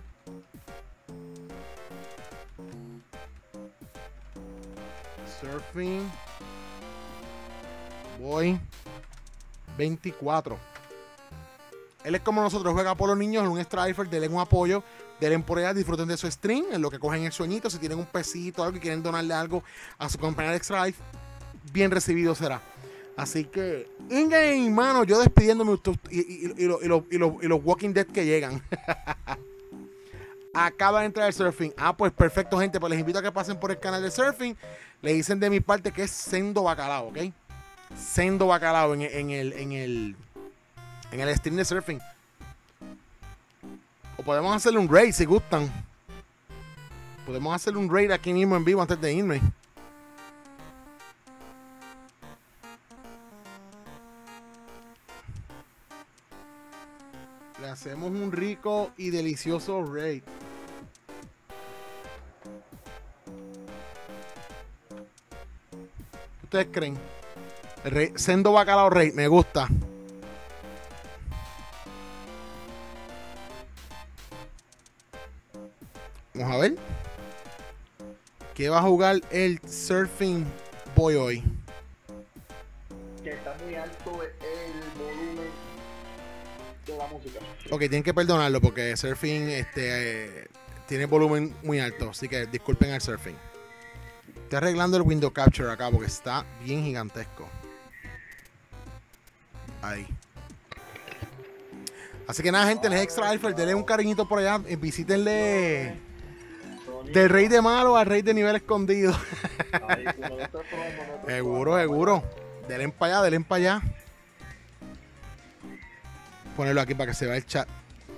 Surfing Boy 24. Él es como nosotros, juega por los niños, es un strifer, denle un apoyo, denle por allá, disfruten de su stream, en lo que cogen el sueñito. Si tienen un pesito, algo y quieren donarle algo a su compañía de Extra Life, bien recibido será. Así que, in-game, mano, yo despidiéndome y los Walking Dead que llegan. Acaba de entrar el Surfing. Ah, pues perfecto, gente. Pues les invito a que pasen por el canal de Surfing. Le dicen de mi parte que es Sendo Bacalao, ¿ok? Sendo Bacalao en el stream de Surfing. O podemos hacerle un raid si gustan. Podemos hacerle un raid aquí mismo en vivo antes de irme. Le hacemos un rico y delicioso raid. ¿Qué ustedes creen? Sendo Bacalao raid, me gusta. Vamos a ver. ¿Qué va a jugar el Surfing Boy hoy?
Que está muy alto el volumen de la música.
Ok, tienen que perdonarlo porque Surfing tiene volumen muy alto. Así que disculpen al Surfing. Estoy arreglando el window capture acá porque está bien gigantesco. Ahí. Así que nada, gente, les Extra Alpha, denle un cariñito por allá. Visítenle del rey de malo al rey de nivel escondido. Seguro, seguro. Denle para allá, denle para allá. Ponerlo aquí para que se vea el chat.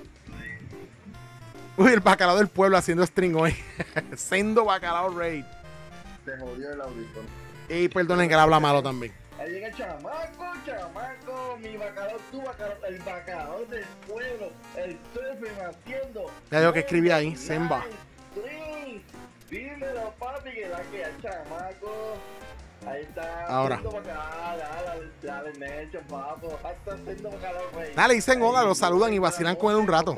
Uy, el bacalao del pueblo haciendo string hoy. Sendo Bacalao Raid.
Se jodió el audífono.
Y perdonen que le habla malo también.
Ahí llega el chamaco, mi bacalao, tu bacalao, el bacalao del pueblo, el Surfing haciendo.
Ya digo que escribí ahí, Semba.
Dímelo, papi, que da que el chamaco. Ahí está.
Ahora.
Dale, Nelson, papo. Está haciendo bacalao, güey.
Dale, dicen hola, los saludan y vacilan con él un rato.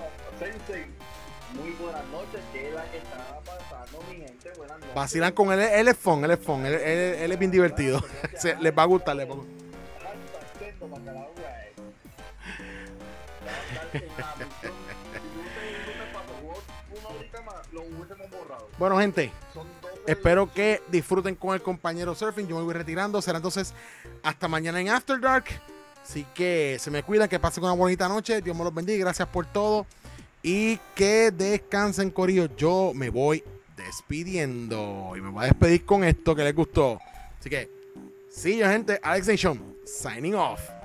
Muy buenas noches, que es la que está pasando, mi gente. Buenas noches.
Vacilan con él, él es fun, él es bien divertido. Les va a gustar, les va a gustar.
Está haciendo bacalao, güey.
Bueno, gente, espero que disfruten con el compañero Surfing. Yo me voy retirando. Será entonces hasta mañana en After Dark. Así que se me cuidan, que pasen una bonita noche. Dios me los bendiga. Gracias por todo. Y que descansen, corillo. Yo me voy despidiendo. Y me voy a despedir con esto que les gustó. Así que, sí, gente. Alex Nation, signing off.